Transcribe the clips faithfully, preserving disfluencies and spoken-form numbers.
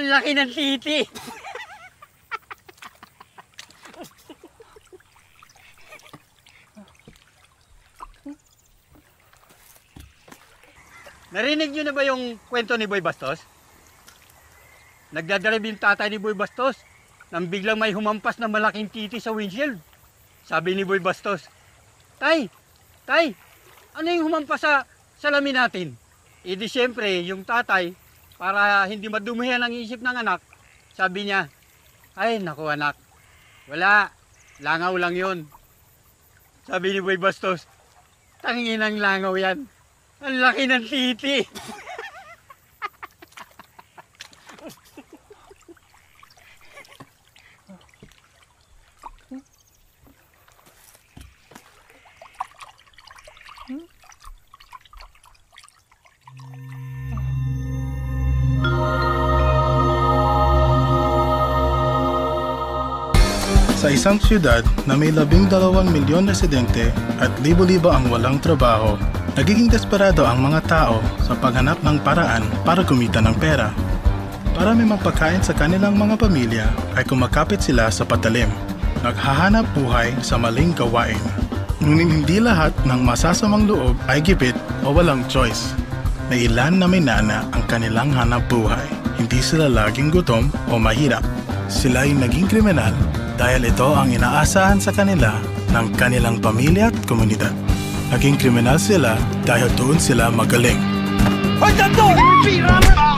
Ang laki ng titi! Narinig niyo na ba yung kwento ni Boy Bastos? Nagdadrive yung tatay ni Boy Bastos nang biglang may humampas na malaking titi sa windshield. Sabi ni Boy Bastos, Tay! Tay! Ano yung humampas sa salamin natin? E di siyempre, yung tatay, para hindi madumihan ang isip ng anak, sabi niya, ay naku anak, wala, langaw lang yun. Sabi ni Boy Bastos, tangin ang langaw yan. Ang laki ng titi. Sa isang siyudad na may labing dalawang milyon residente at libo-libo ang walang trabaho, nagiging desperado ang mga tao sa paghanap ng paraan para kumita ng pera. Para may mapagkain sa kanilang mga pamilya ay kumakapit sila sa patalim, naghahanap buhay sa maling gawain. Ngunit hindi lahat ng masasamang loob ay gipit o walang choice. May ilan na may nana ang kanilang hanap buhay. Hindi sila laging gutom o mahirap. Sila ay naging kriminal dahil ito ang inaasahan sa kanila ng kanilang pamilya at komunidad. Naging kriminal sila dahil doon sila magaling. Hoy, Tanto! Pira mo!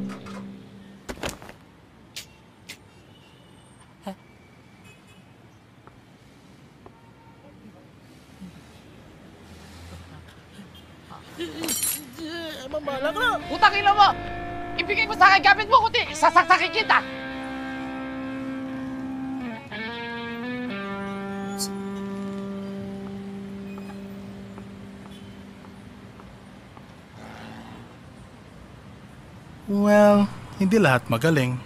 Mamala ka na! Putang ina mo! Ibigay mo sa akin gamit mo, kundi sasaksakin kita! Well, hindi lahat magaling.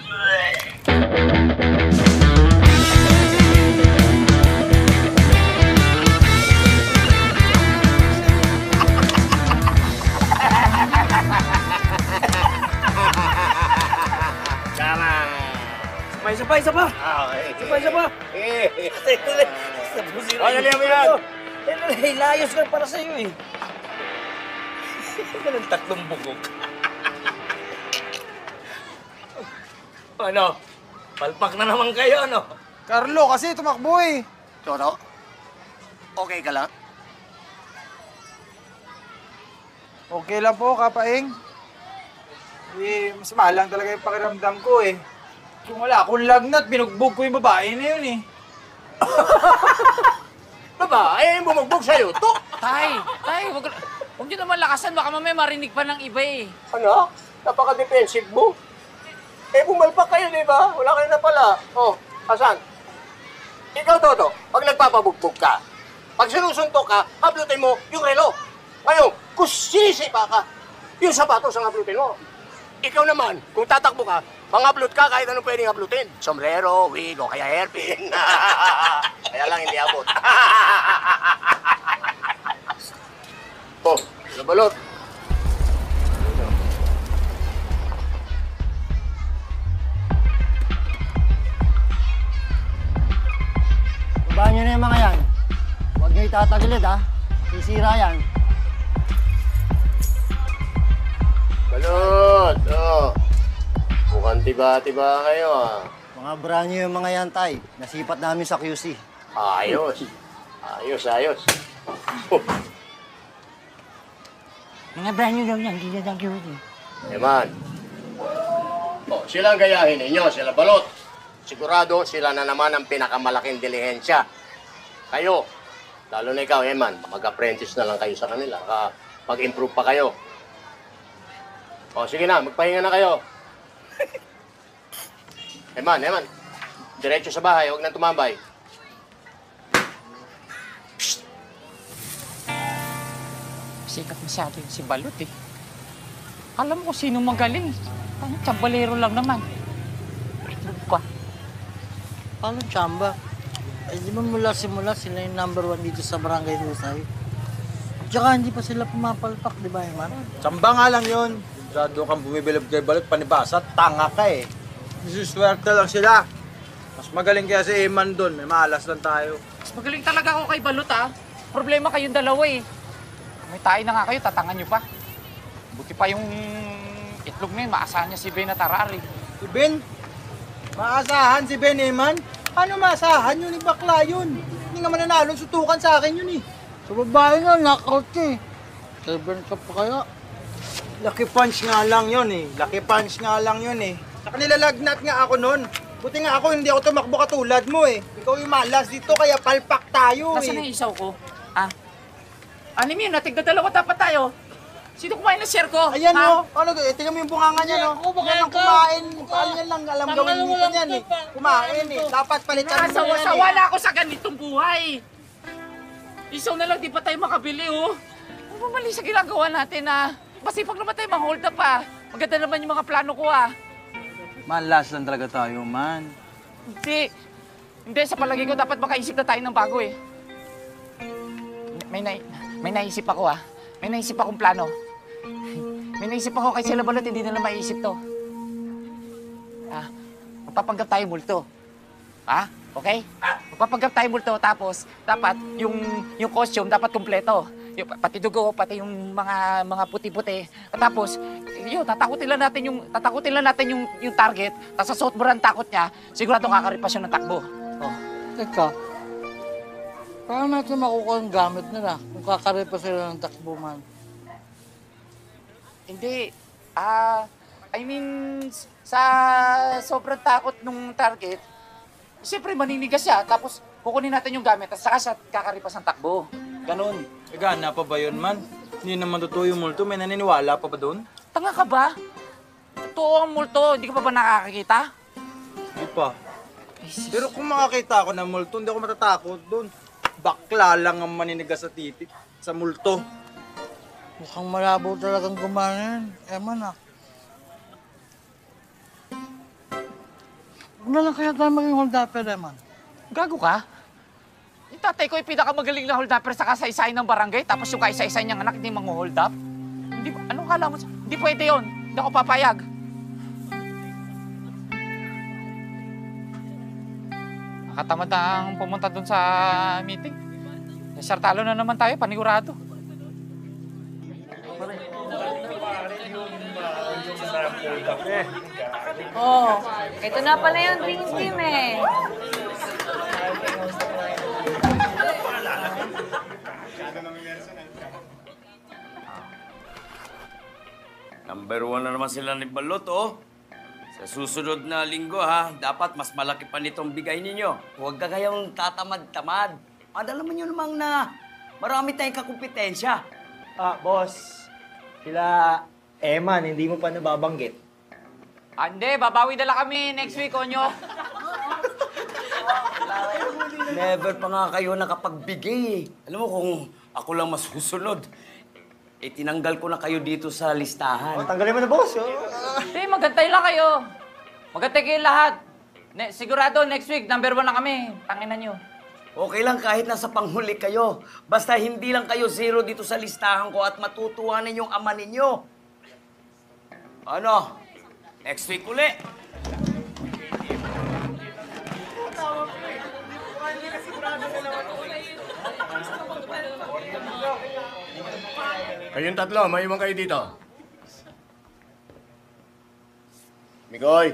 Sabay, sabay, sabay! Sabay, sabay! Ay, dali mo yan! Eh, layos ka para sa'yo eh. Ganun tatlong bugok. Ano? Palpak na naman kayo, ano? Carlo, kasi tumakbo eh. Toto, okay ka lang? Okay lang po, Kapaing. Eh, mas mahal lang talaga yung pakiramdam ko eh. Kung wala akong lagnat, binugbog ko yung babae na yun eh. Babae, bumugbog sa'yo, to? Tay! Tay! Huwag, huwag niyo naman lakasan. Baka mamaya marinig pa ng iba eh. Ano? Napaka-defensive mo. Eh, bumalpak kayo, di ba? Wala kayo na pala. Oh, asan? Ikaw, Toto, pag nagpapabugbog ka, pag sinusuntok ka, hablutin mo yung relo. Ngayon, kung sinisipa ka, yung sapatos ang hablutin mo. Ikaw naman, kung tatakbo ka, pang-upload ka kahit anong pwedeng uploadin. Sombrero, wig, o kaya hairpin. Kaya lang hindi abot. Oh, nabalot. Babaan nyo na yung mga yan. Huwag nyo itatagilid ha. Sisira yan. Balot, oh. Mukhang tiba-tiba kayo ah. Mga brand new yung mga yan, Tay. Nasipat namin sa Q C. Ayos. Ayos, ayos. Oh. Mga brand new daw yan. Hindi na Q C. Eman. Oh, sila ang gayahin ninyo, sila balot. Sigurado sila na naman ang pinakamalaking dilihensya. Kayo, lalo na ikaw, Eman, mag-apprentice na lang kayo sa kanila. Mag-improve pa kayo. O, sige na, magpahinga na kayo. Eman, Eman, diretso sa bahay, huwag nang tumambay. Psst! Sikat masyado yung si Balot eh. Alam mo kung sino magaling. Ano, tsambalero lang naman. Ka. Paano tsamba? Eh, di ba mula simula sila yung number one dito sa Barangay Rusay? Tsaka hindi pa sila pumapalpak, di ba, Eman? Tsamba nga lang yun. Masyado kang bumibilib kay Balot, panibasa, tanga ka eh. Isuswerte lang sila. Mas magaling kaya si Eman doon, may malas lang tayo. Mas magaling talaga ako kay Balot, ah. Problema kayong dalawa, eh. May tayo na nga kayo, tatangan nyo pa. Buti pa yung itlog na yun, maasahan niya si Ben at Arari. Si Ben? Maasahan si Ben Eman? Paano maasahan yun? Ni bakla yun. Hindi nga mananalo, sutukan sa akin yun eh. Sa babae nga, knockout ka eh. Seven ka pa kaya. Lucky punch nga lang yun eh. Lucky punch nga lang yun eh. Saka nilalagnat nga ako nun. Buti nga ako, hindi ako tumakbo katulad mo eh. Ikaw yung malas dito, kaya palpak tayo eh. Nasaan na yung isaw ko? Ah? Ano yun? Natigda dalawa dapat tayo. Sino kumain ng share ko? Ayan ha? o, ano, eh, tingnan mo yung bunganga niya no. Ako, baka Yan ang ikaw. kumain. Paano yan lang, alam gawin Tanggalin mo dito lang niyan eh. ito, pa. Kumain eh. Dapat palitan mo yan Nasawa-sawa eh. na ako sa ganitong buhay. Isaw na lang, di pa tayo makabili, oh. Ano ba mali sa ginagawa natin, ah? Masipag naman tayo ma-hold up, ah. Maganda naman yung mga plano ko, ah. Malas lang talaga tayo, man. Hindi. Hindi, sa palagi ko, dapat makaisip na tayo ng bago, eh. May, na may naisip ako, ah. May naisip akong plano. May naisip ako kay Sila Balot, hindi nila maiisip to. Ah, magpapanggap tayo multo. Ah, okay? Magpapanggap tayo multo, tapos dapat yung yung costume dapat kumpleto. Yung, pati dugo, pati yung mga mga puti-puti. At tapos, yun, tatakutin lang natin yung tatakutin lang natin yung yung target. Tapos sa suot mo rin ang takot niya, sigurado kakaripas yun ng takbo. Oh. Teka, paano natin makukuha ang gamit nila kung kakarepa sila ng takbo man? Hindi. Ah, I mean, sa sobrang takot nung target, siyempre maninigas siya. Tapos kukunin natin yung gamit at saka siya kakaripas ng takbo. Ganon. E gana pa ba yun, man? Hindi naman totoo yung multo. May naniniwala pa ba doon? Tanga ka ba? Totoo ang multo. Hindi ka pa ba nakakakita? Hindi pa. Pero kung makakita ako ng multo, hindi ako matatakot doon. Bakla lang ang maninigas sa titik sa multo. Mukhang malabo talagang gumana yan. Eman ah. Huwag na lang kaya tayo maging hold-upper, Eman. Gago ka? Yung tatay ko yung pinakamagaling na hold-upper sa kasaysayan ng barangay, tapos yung kaisa-isa niyang anak hindi mang-hold up? Hindi, anong kala mo? Hindi pwede yun. Hindi ako papayag. Nakatamad na ang pumunta dun sa meeting. Sartalo na naman tayo, panigurado. Oh, ito na pala yung dream team eh. Number one na naman sila ni Balot, oh. Sa susunod na linggo, ha, dapat mas malaki pa nitong bigay ninyo. Huwag ka kayong tatamad-tamad. Adala mo nyo namang na marami tayong kakumpetensya. Ah, boss. Sila Eman, hindi mo pa nababanggit. Ande, babawi na lang kami next week, onyo. Never pa nga kayo nakapagbigay, eh. Alam mo, kung ako lang masusunod, eh, tinanggal ko na kayo dito sa listahan. Oh, tanggalin mo na, boss. Oh. Hindi, magantay lang kayo. Magantay kayo lahat. Ne sigurado, next week, number one na kami. Tanginan nyo. Okay lang kahit nasa panghuli kayo. Basta hindi lang kayo zero dito sa listahan ko at matutuwa ninyong ama ninyo. Ano? Next week uli. Kayong tatlo, may iwan kayo dito. Migoy.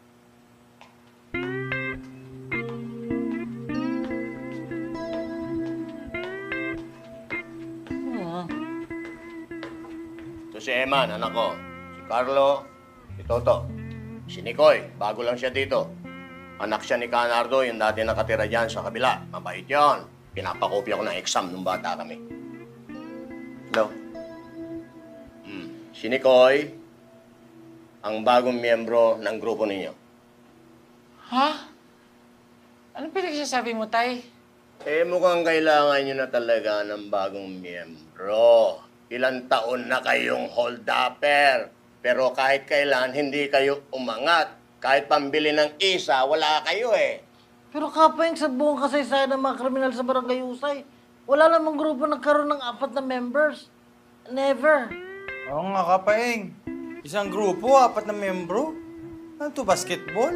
Ito si Eman, anak ko. Si Carlo, si Toto. Si Nicoy, bago lang siya dito. Anak siya ni Canardo, yung dati nakatira dyan sa kabila. Mabait yun. Pinapakopya ko ng exam nung bata kami. Hello? Hmm. Si Nicoy, ang bagong miyembro ng grupo ninyo. Ha? Anong pinagsasabi mo, Tay? Eh, mukhang kailangan nyo na talaga ng bagong miyembro. Ilang taon na kayong hold-upper. Pero kahit kailan, hindi kayo umangat. Kahit pambili ng isa, wala kayo eh. Pero kapayang sa buong kasaysayan ng mga kriminal sa Barangay Usay, wala namang grupo nagkaroon ng apat na members. Never. Oo nga, Kapaeng. Isang grupo, apat na membro. Ano to, basketball?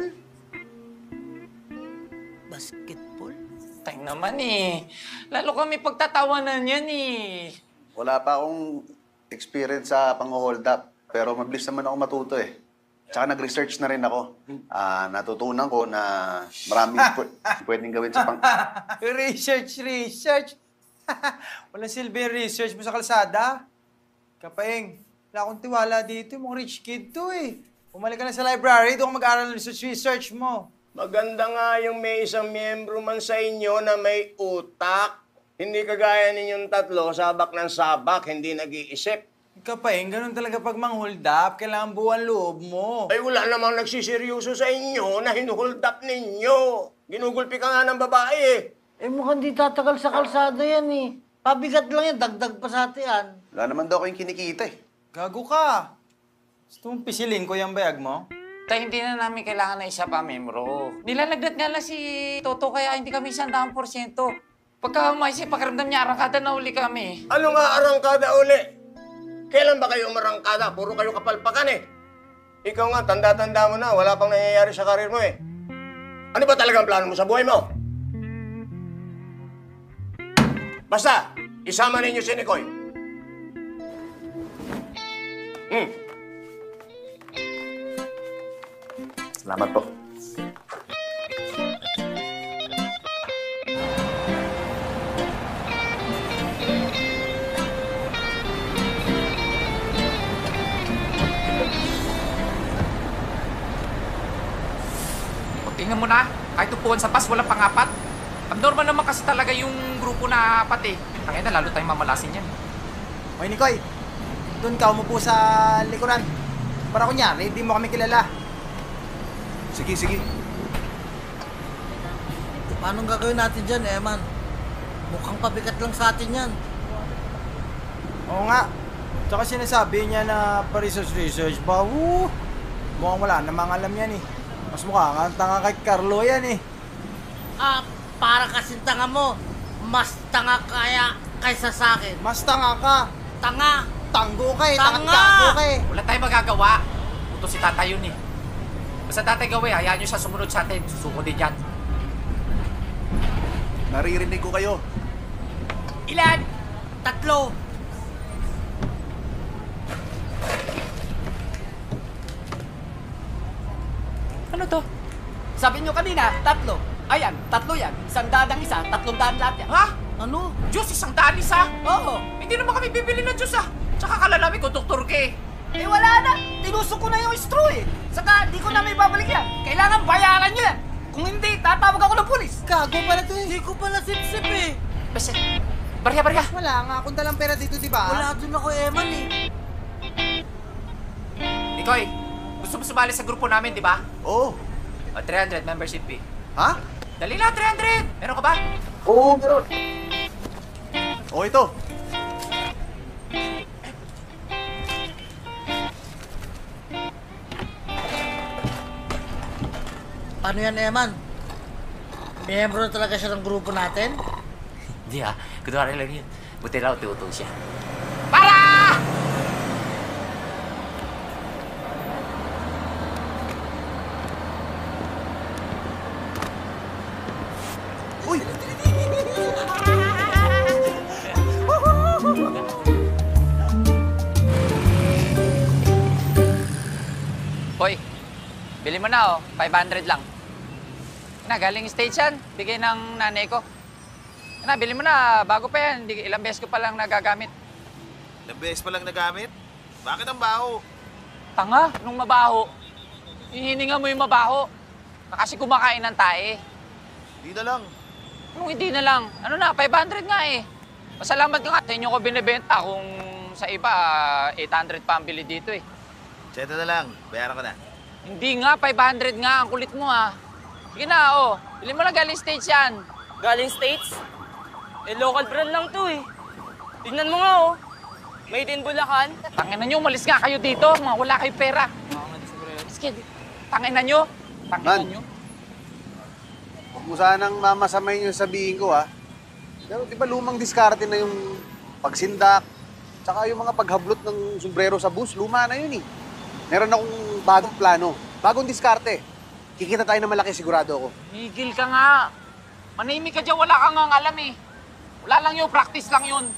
Basketball? Tay naman eh. Lalo kami pagtatawanan yan eh. Wala pa akong experience sa pang-hold up. Pero mabilis naman ako matuto eh. Tsaka nag-research na rin ako. Ah, natutunan ko na maraming pw- pwedeng gawin sa pang... Research, research. Walang silbi yung research mo sa kalsada. Kapaeng, wala akong tiwala dito. Yung mga rich kid to eh. Umalik ka na sa library, doon ka mag-aaral ng research, research mo. Maganda nga yung may isang miyembro man sa inyo na may utak. Hindi kagaya ninyong tatlo, sabak ng sabak, hindi nag-iisip. Kapaeng, ganun talaga pag mang-hold up. Kailangan buwan loob mo. Ay, wala namang nagsiseryoso sa inyo na hinuhold up ninyo. Ginugulpi ka nga ng babae eh. Eh mukhang di tatagal sa kalsada yan eh. Pabigat lang yan, dagdag pa sa atian. Wala naman daw kayong kinikita eh. Gago ka. Gusto mong pisilin ko yung bayag mo? Tay, hindi na namin kailangan na isa pa membro. Nilalagnat nga lang si Toto kaya hindi kami isang daang porsyento. Pagka umayos, pakiramdam niya, arangkada na uli kami. Ano nga arangkada uli? Kailan ba kayo umarangkada? Puro kayo kapalpakan eh. Ikaw nga, tanda-tanda mo na, wala pang nangyayari sa karir mo eh. Ano ba talagang plano mo sa buhay mo? Basta, isama ninyo si Nicoy. Hmm. Salamat po. Tingnan mo na, kahit upuan sa bus, walang pangapat. Abnormal naman kasi talaga yung grupo na apat eh. Tangina na, lalo tayong mamalasin yan. Hoy, Nicoy. Doon ka umupo sa likuran. Para kunyari, hindi mo kami kilala. Sige, sige. Paano gagawin natin dyan, Eman? Mukhang pabigat lang sa atin yan. Oo nga. Tsaka sinasabi niya na pa-research-research ba, woo! Mukhang wala namang alam yan eh. Mas mukha nga ang tanga kay Carlo yan eh. Ah, para kasing tanga mo. Mas tanga kaya kaysa sa akin. Mas tanga ka. Tanga! Tanggo ka eh. Tanga! Tanggo ka eh. Wala tayong magagawa. Puto si tatay yun eh. Basta tatay gawin, hayaan nyo siya sumunod sa atin. Susuko din dyan. Naririnig ko kayo. Ilan? Tatlo. Ano to? Sabi nyo kanina, tatlo. Ayan, tatlo yan. Isang dadang isa, tatlong daan lahat yan. Ha? Ano? Diyos, isang daan isa? Oo. Hindi naman kami bibili ng Diyos ah. Tsaka kalalamin ko, doktor ka eh. Eh wala na. Tinusok ko na yung straw eh. Saka di ko na may babalik yan. Kailangan bayaran nyo yan. Kung hindi, tatawag ako ng pulis. Gago pala to eh. Hindi ko pala sip-sip eh. Basta, barya, barya. Wala nga akong dalang pera dito, di ba? Wala dun ako, Eman eh. Ikoy, gusto mo sumali sa grupo namin, di ba? Oo. O, three hundred membership fee. Ha? Dali na, three hundred! Meron ka ba? Oo, meron. O, ito. Paano yan, Eman? Miyembro na talaga siya ng grupo natin? Hindi ah, kunwari lang yun. Buti lang uti-uto siya. Para! Uy! Hoy, bili mo na oh, five hundred lang. Na, galing station, bigay ng nanay ko. Na, bili mo na, bago pa yan, Hindi, ilang beses ko pa lang nagagamit. Ilang beses pa lang nagamit? Bakit ang baho? Tanga, nung mabaho. Hihininga mo yung mabaho. Na kasi kumakain ng tae. Hindi na lang. Anong hindi na lang? Ano na, five hundred nga eh. Masalamat ka nga, sa inyo ko binibenta kung sa iba, eight hundred pa ang bili dito eh. Seta na lang, bayaran ko na. Hindi nga, five hundred nga, ang kulit mo ah. Sige na, oh. Bili mo na galing States yan. Galing States? Eh, local brand lang to eh. Tingnan mo nga oh. Made in Bulacan. Tangina nyo, umalis nga kayo dito. Mga wala kayong pera. Sige, tangina nyo. Tangina Man. nyo. Huwag mo sanang mamasamay yung sabihin ko, ha? Pero di ba lumang diskarte na yung pagsindak, tsaka yung mga paghablot ng sombrero sa bus, luma na yun, eh. Meron akong bagong plano. Bagong diskarte. Kikita tayo na malaki, sigurado ako. Migil ka nga. Manahimik ka dyan, wala kang ang alam eh. Wala lang yun, practice lang yun.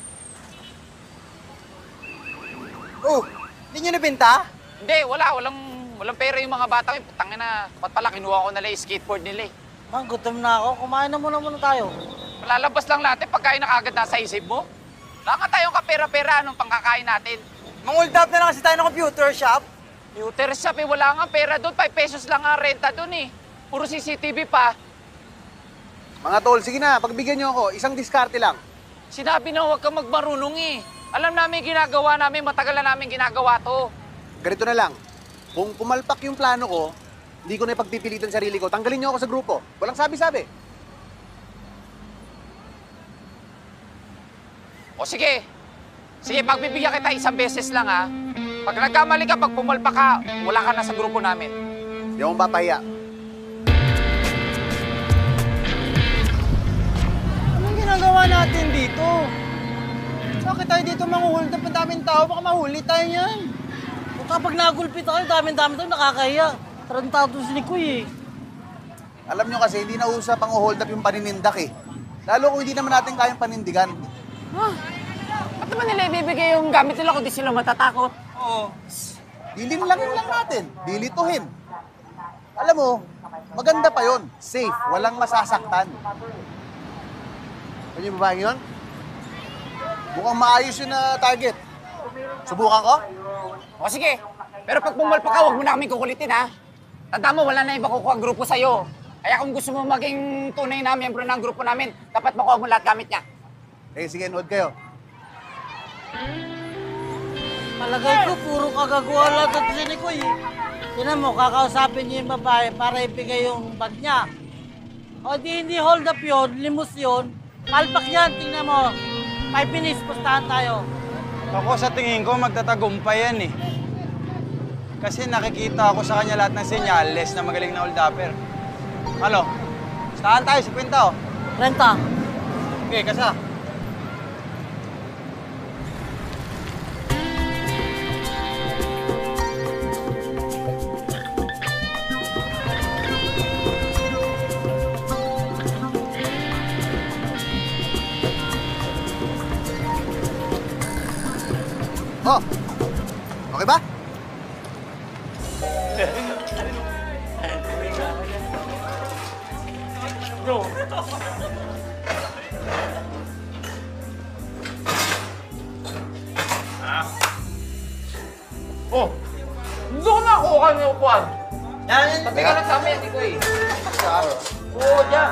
Oh, hindi nyo nabenta? Hindi, wala. Walang, walang pera yung mga bata. Putangin na, ba't pala kinuha ko nila yung skateboard nila eh. Mang, gutom na ako. Kumain na muna muna tayo. Malalabas lang natin pagkain na kagad nasa isip mo. Wala nga tayong kapera-pera anong pangkakain natin. Mang-hold up na lang kasi tayo ng computer shop. Computer shop eh, wala nga pera doon. five pesos lang ang renta doon eh. Puro C C T V pa. Mga tol, sige na, pagbigyan nyo ako. Isang diskarte lang. Sinabi na huwag kang magmarunong eh. Alam namin ginagawa namin, matagal na namin ginagawa to. Ganito na lang. Kung pumalpak yung plano ko, hindi ko na ipagpipilitan sarili ko. Tanggalin nyo ako sa grupo. Walang sabi-sabi. O sige. Sige, pagbibigyan kita isang beses lang ha. Pag nagkamali ka, pag pumalpak ka, wala ka na sa grupo namin. Hindi akong papahiya. Anong ginagawa natin dito? Bakit tayo dito manguhold up? Ang daming tao, baka mahuli tayo niyan. Kapag nagulpit ako, dami-dami tayo nakakahiya. Tarantado si Nikoy eh. Alam nyo kasi, hindi na usap ang hold up yung paninindak eh. Lalo kung hindi naman natin kayang panindigan. Huh? Ba't naman nila ibibigay yung gamit nila kung di sila matatakot? Oo. Dilin lang yun lang natin. Dilituhin. Alam mo, maganda pa yon. Safe. Walang masasaktan. Ano yung babaeng yun? Mukhang maayos yun na target. Subukan ko? O sige, pero pag pumalpak ka, huwag mo na kami kukulitin ha. Tanda mo, wala na iba kukuha ang grupo sa'yo. Kaya kung gusto mo maging tunay na miyembro ng grupo namin, dapat makuha mo lahat gamit niya. Eh, sige, nood kayo. Palagay ko, puro kagagawa lang at si Nikoy eh. Tinan mo, kakausapin niyo yung babae para ibigay yung bag niya. O di hindi hold up yun, limos yun. Palpak yan, tingnan mo. Five minutes, pustahan tayo. Ako sa tingin ko, magtatagumpay yan eh. Kasi nakikita ako sa kanya lahat ng senyales na magaling na hold upper. Ano? Pustahan tayo, si Quinta oh. Renta. Okay, kasa. Oh, okay ba? Bro. Oh, doon na ako kami upuan. Yan, yan. Sabi ka lang sa amin, hindi ko eh. Oo, dyan.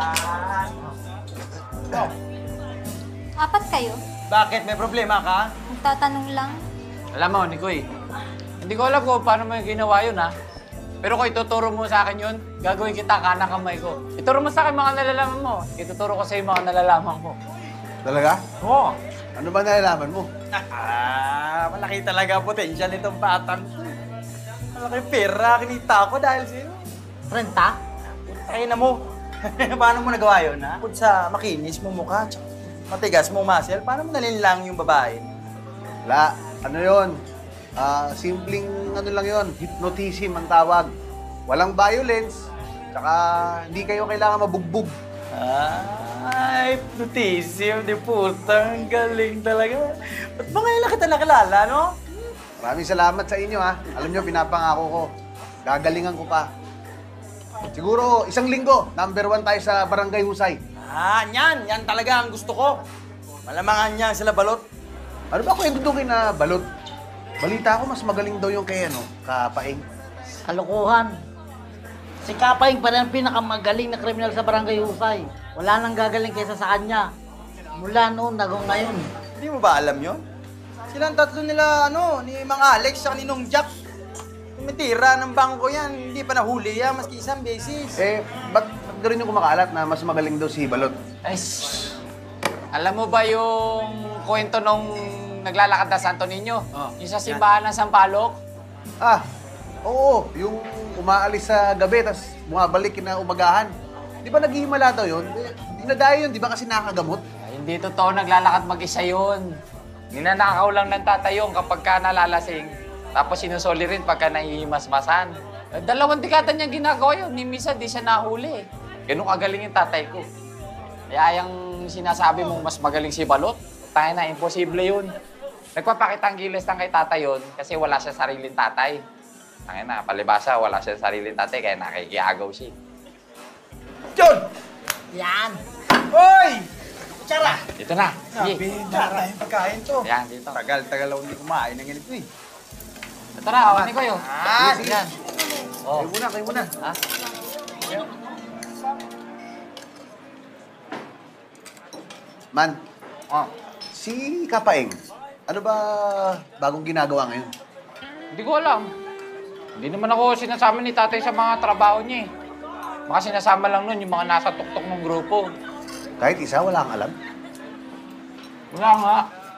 Apat kayo? Bakit? May problema ka? Magtatanong lang. Alam mo, Nikoy, hindi ko alam kung paano mo yung ginawa yun, ha? Pero kung ituturo mo sa akin yun, gagawin kita kanang kamay ko. Ituro mo sa akin mga nalalaman mo. Ituturo ko sa iyo mga nalalaman ko. Talaga? Oo. Ano ba nalalaman mo? Ah, malaki talaga potential itong batang to. Malaki pera, kinita ko dahil sa'yo. Renta? Ay na mo. Paano mo nagawa yun, ha? Kung sa makinis mo mukha, tsaka matigas mo muscle, paano mo nalinlang yung babae? Wala. Ano yun? Ah, simpleng ano lang yun. Hypnotism ang tawag. Walang violence. Tsaka hindi kayo kailangan mabugbog. Ay, hypnotism, di puta. Ang galing talaga. Ba't ba ngayon lang kita nakilala, no? Maraming salamat sa inyo ha. Alam nyo, pinapangako ko. Gagalingan ko pa. Siguro isang linggo, number one tayo sa Barangay Husay. Ah, yan. Yan talaga ang gusto ko. Malamangan niya sila balot. Ano ba kwento doon kay na balot? Balita ko mas magaling daw yung kay ano, Kapaing. Kalokohan. Si Kapaing pa rin ang pinakamagaling na kriminal sa Barangay Husay. Wala nang gagaling kaysa sa kanya. Mula noon, hanggang ngayon. Hindi mo ba alam yun? Silang tatlo nila, ano, ni Mang Alex at ni Nong Jack. Tumitira ng bangko yan. Hindi pa nahuli yan, maski isang beses. Eh, ba't gano'n yung kumakalat na mas magaling daw si Balot? Ay, shh. Alam mo ba yung kwento nung naglalakad na Santo Niño? Oh. Yung sa simbahan ng Sampaloc? Ah, oo. Yung umaalis sa gabi, tapos bumabalik na umagahan. Di ba naghihimala daw yun? Dinadayo yun, di ba kasi nakagamot? Ay, hindi totoo naglalakad mag-isa yun. Ninanakaw lang ng tatay yun kapag ka nalalasing. Tapos sinusoli rin pagka naihimas-masan. Eh, dalawang dekada niya ginagawa yun. Ni Misa, di siya nahuli. Ganun kagaling yung tatay ko. Kaya yung sinasabi mong mas magaling si Balot, tayo na, imposible yun. Nagpapakita ang gilas lang kay tatay yun kasi wala siya sariling tatay. Tangin na, palibasa, wala siya sariling tatay kaya nakikiagaw siya. John! Yan. Hoy! Kutsara! Dito na. Sabi, maraming pagkain to. Yan, dito. Tagal-tagal ako hindi kumain ng ganito eh. Ito na, awan ni Koyo. Ah, sige. Yan. Oh. Kayo muna, kayo muna. Ha? Man, Oh. si Kapaeng, ano ba bagong ginagawa ngayon? Hindi ko alam. Hindi naman ako sinasama ni tatay sa mga trabaho niya eh. Baka sinasama lang nun yung mga nasa tuktok ng grupo. Kahit isa, wala kang alam? Wala nga.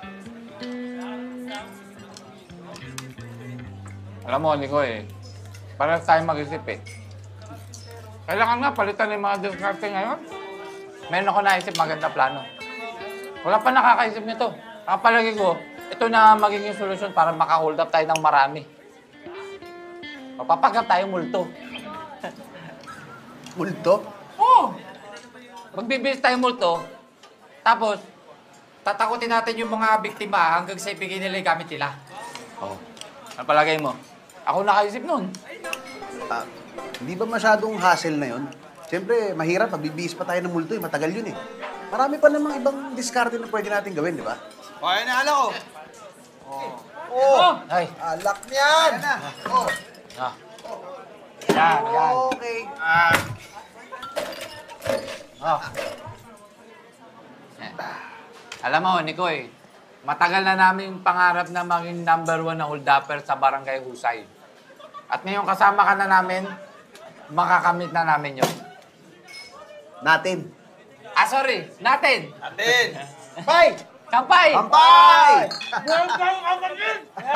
Alam mo, Nico eh, para tayo mag-isip eh. Kailangan nga palitan yung mga diskarte ngayon. Meron ako naisip maganda plano. Wala pa nakakaisip nito. Kapalagi ko, ito na magiging solusyon para maka-hold up tayo ng marami. Papapagap tayo multo. Multo? Oo! Magbibis tayo multo, tapos tatakutin natin yung mga biktima hanggang sa ibigay nila yung gamit nila. Oo. Ano palagay mo? Ako nakaisip nun. Ah, hindi ba masyadong hassle na yun? Siyempre, mahirap. Magbibihis pa tayo ng multo eh. Matagal yun eh. Marami pa namang ibang diskarte na pwede natin gawin, di ba? Okay na, alak ko. Oh. Oh. Ay. Alak niyan. Oh. Ah. Yan, yan. Okay. Ah. Oh. Eh. Alam mo, Nikoy, matagal na namin pangarap na maging number one na hold-upper sa Barangay Husay. At ngayon kasama ka na namin, makakamit na namin yun. Natin. Ah, sorry. Natin. Natin. Bye! Kampay! Kampay! Buwan kayong kagalit!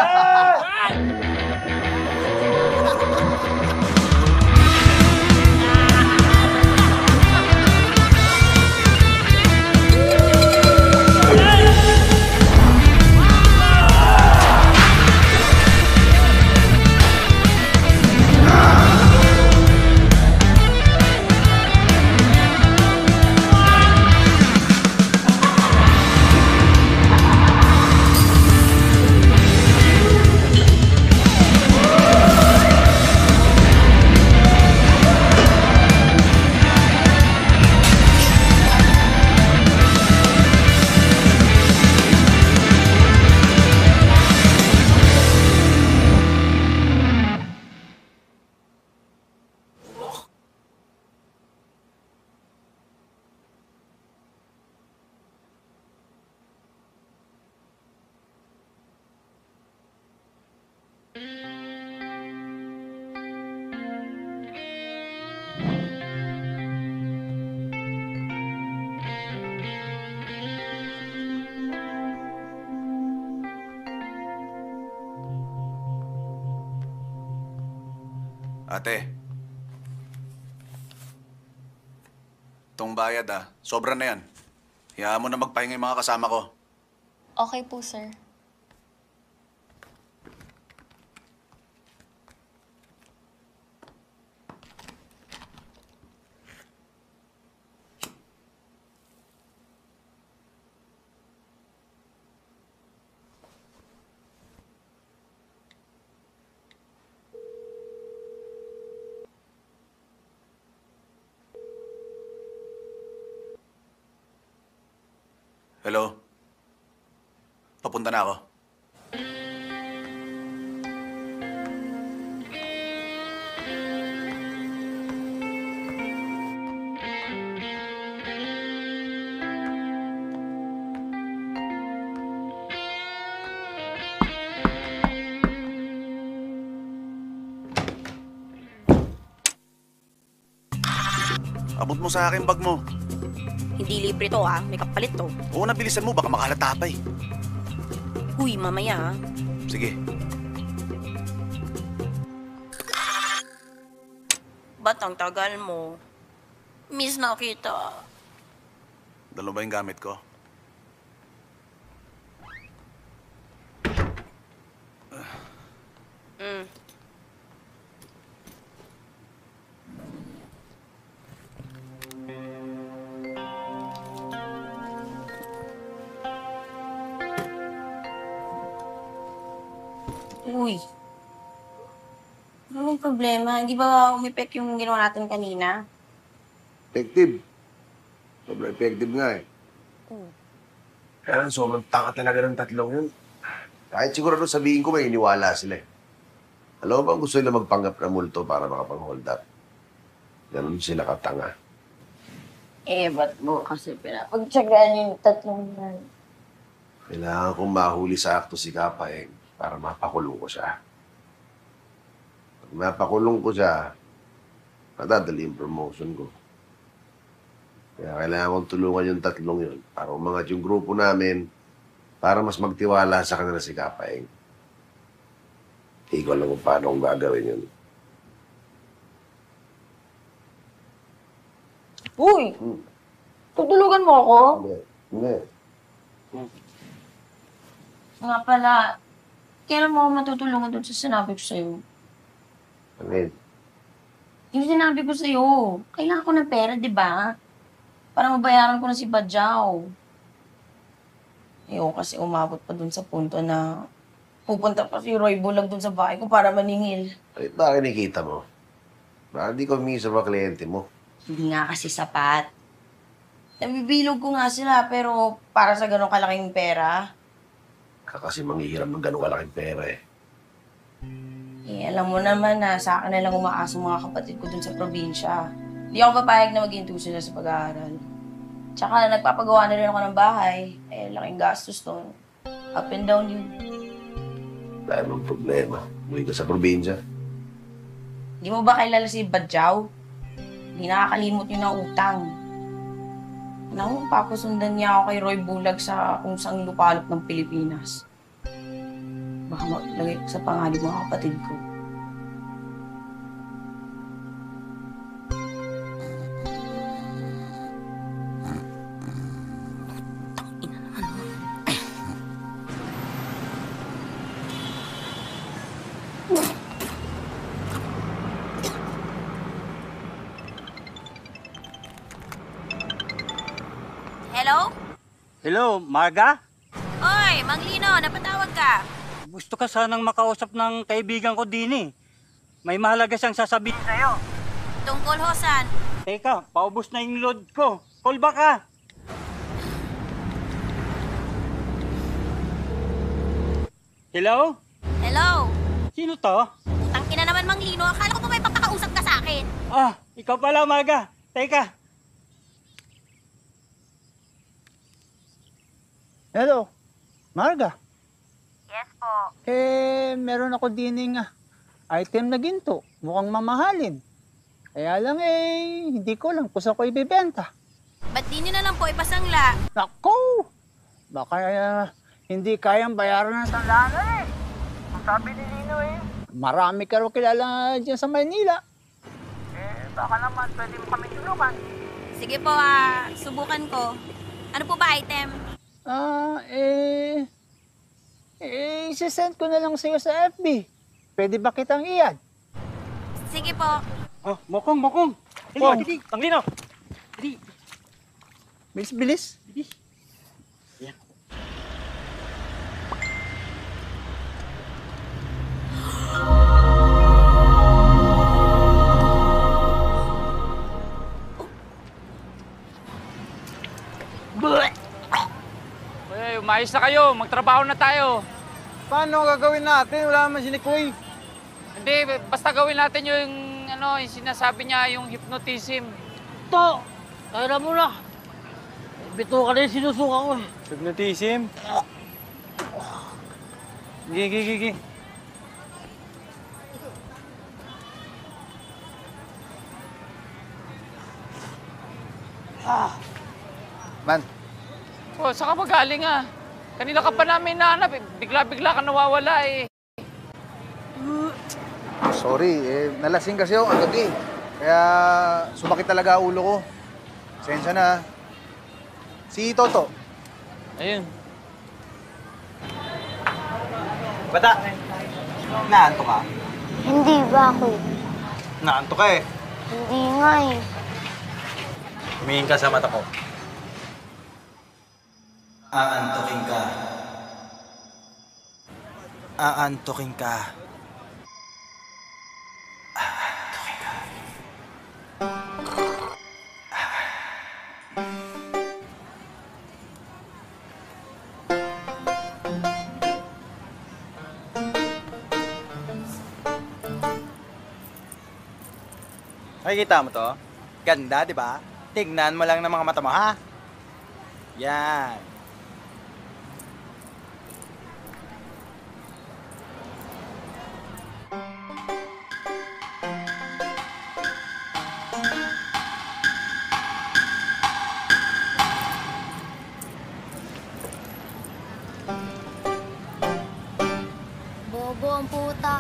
Ate. Tong bayad ah. Sobra na yan. Hayaan mo na magpahinga yung mga kasama ko. Okay po, sir. Hello? Papunta na ako. Abot mo sa akin bag mo. Hindi libre to ah, may kapalit to. Oo, nabilisan mo, baka makahalata pa eh. Uy, mamaya ah. Sige. Ba't ang tagal mo? Miss na kita. Dalawa ba yung gamit ko? Mm. Uy. Anong problema? Hindi ba umipek yung ginawa natin kanina? Effective. Sobrang effective nga eh. Oo. Kaya sobrang tanga talaga ng tatlong yun. Kahit siguro doon sabihin ko, may iniwala sila eh. Alam mo ba gusto nila magpanggap na multo para makapang-hold up? Ganun sila katanga. Eh, ba't mo kasi pinapagtsagaan yung tatlong yan? Kailangan kong mahuli sa akto si Kapaeng para mapakulong ko siya. Pag mapakulong ko siya, madadali yung promotion ko. Kaya kailangan kong tulungan yung tatlong yun para umangat yung grupo namin para mas magtiwala sa kanila si Kapaeng. Hindi ko alam kung paano kong gagawin yun. Uy! Hmm. Tutulugan mo ako? Hindi. Hindi. Nga pala, kailan mo ako matutulungan doon sa sinabi ko sa'yo? Ano yun? Yung sinabi ko sa'yo, kailangan ko ng pera, di ba? Para mabayaran ko na si Badyaw. Ayoko kasi umabot pa dun sa punto na pupunta pa si Roy Bulag dun sa bahay ko para maningil. Ay, bakit nakikita mo? Bakit di ko humingi sa mga kliyente mo? Hindi nga kasi sapat. Nabibilog ko nga sila, pero para sa ganong kalaking pera. Kasi manghihiram ng ganun kalaking pera eh. Eh, alam mo naman na sa akin na lang umaasa mga kapatid ko dun sa probinsya. Hindi ako papayag na maging sila sa pag-aaral. Tsaka nagpapagawa na rin ako ng bahay. Eh, laking gastos doon. Up and down yun. Dahil mong problema. Umuwi ka sa probinsya. Di mo ba kilala si Badyaw? Hindi nakakalimot yun ng utang. Naku, papasundan niya ako kay Roy Bulag sa kung saan lupalop ng Pilipinas. Baka maglagay ko sa pangalib mga kapatid ko. Hello? Hello, Marga? Oy, Mang Lino, napatawag ka. Gusto ka sanang makausap ng kaibigan ko din eh. May mahalaga siyang sasabihin sa'yo. Tungkol hosan. Teka, paubos na yung load ko. Call back ka. Hello? Hello? Sino to? Utang ina naman, Mang Lino. Akala ko pa may papakausap ka sa akin. Ah, ikaw pala, Marga. Teka. Hello, Marga. Yes po. Eh, meron ako dining ah, item na ginto. Mukhang mamahalin. Kaya lang eh, hindi ko lang kung saan ko ibibenta. Ba't di nyo na lang po ipasangla? Naku! Baka uh, hindi kayang bayaran ng sandala eh. Ang sabi ni Lino eh. Marami ka raw kilala dyan sa Maynila. Eh, baka naman pwede mo kami tulungan. Sige po, ah, subukan ko. Ano po ba item? Ah, eh... Eh, isisend ko na lang sa'yo sa F B. Pwede ba kitang i-add? Sige po. Oh, mokong, mokong. Dali, Oh. dali. Tanglino. Dali. Bilis, bilis. Bilis. Yan. Uy, umayos na kayo. Magtrabaho na tayo. Paano gagawin natin? Wala naman si Nikoy. Hindi, basta gawin natin yung, ano, yung sinasabi niya, yung hypnotism. To, kaya mo na. Bito ka na yung sinusuka ko eh. Hypnotism? Gigi, gigi, gigi. Ah. Man. Oh, saan ka ba galing ah? Kanina ka pa namin nahanap eh. Bigla-bigla ka nawawala eh. Sorry, eh, nalasing kasi ako kagabi. Kaya sumakit talaga ulo ko. Sensya na. Si Toto. Ayun. Bata! Naanto ka? Hindi, bakit? Naanto ka eh. Hindi nga eh. Tumingin ka sa mata ko. Aantukin ka. Aantukin ka. Aantukin ka. Nakikita mo to? Ganda, di ba? Tignan mo lang ng mga mata mo, ha? Yan. Bobo ang puta.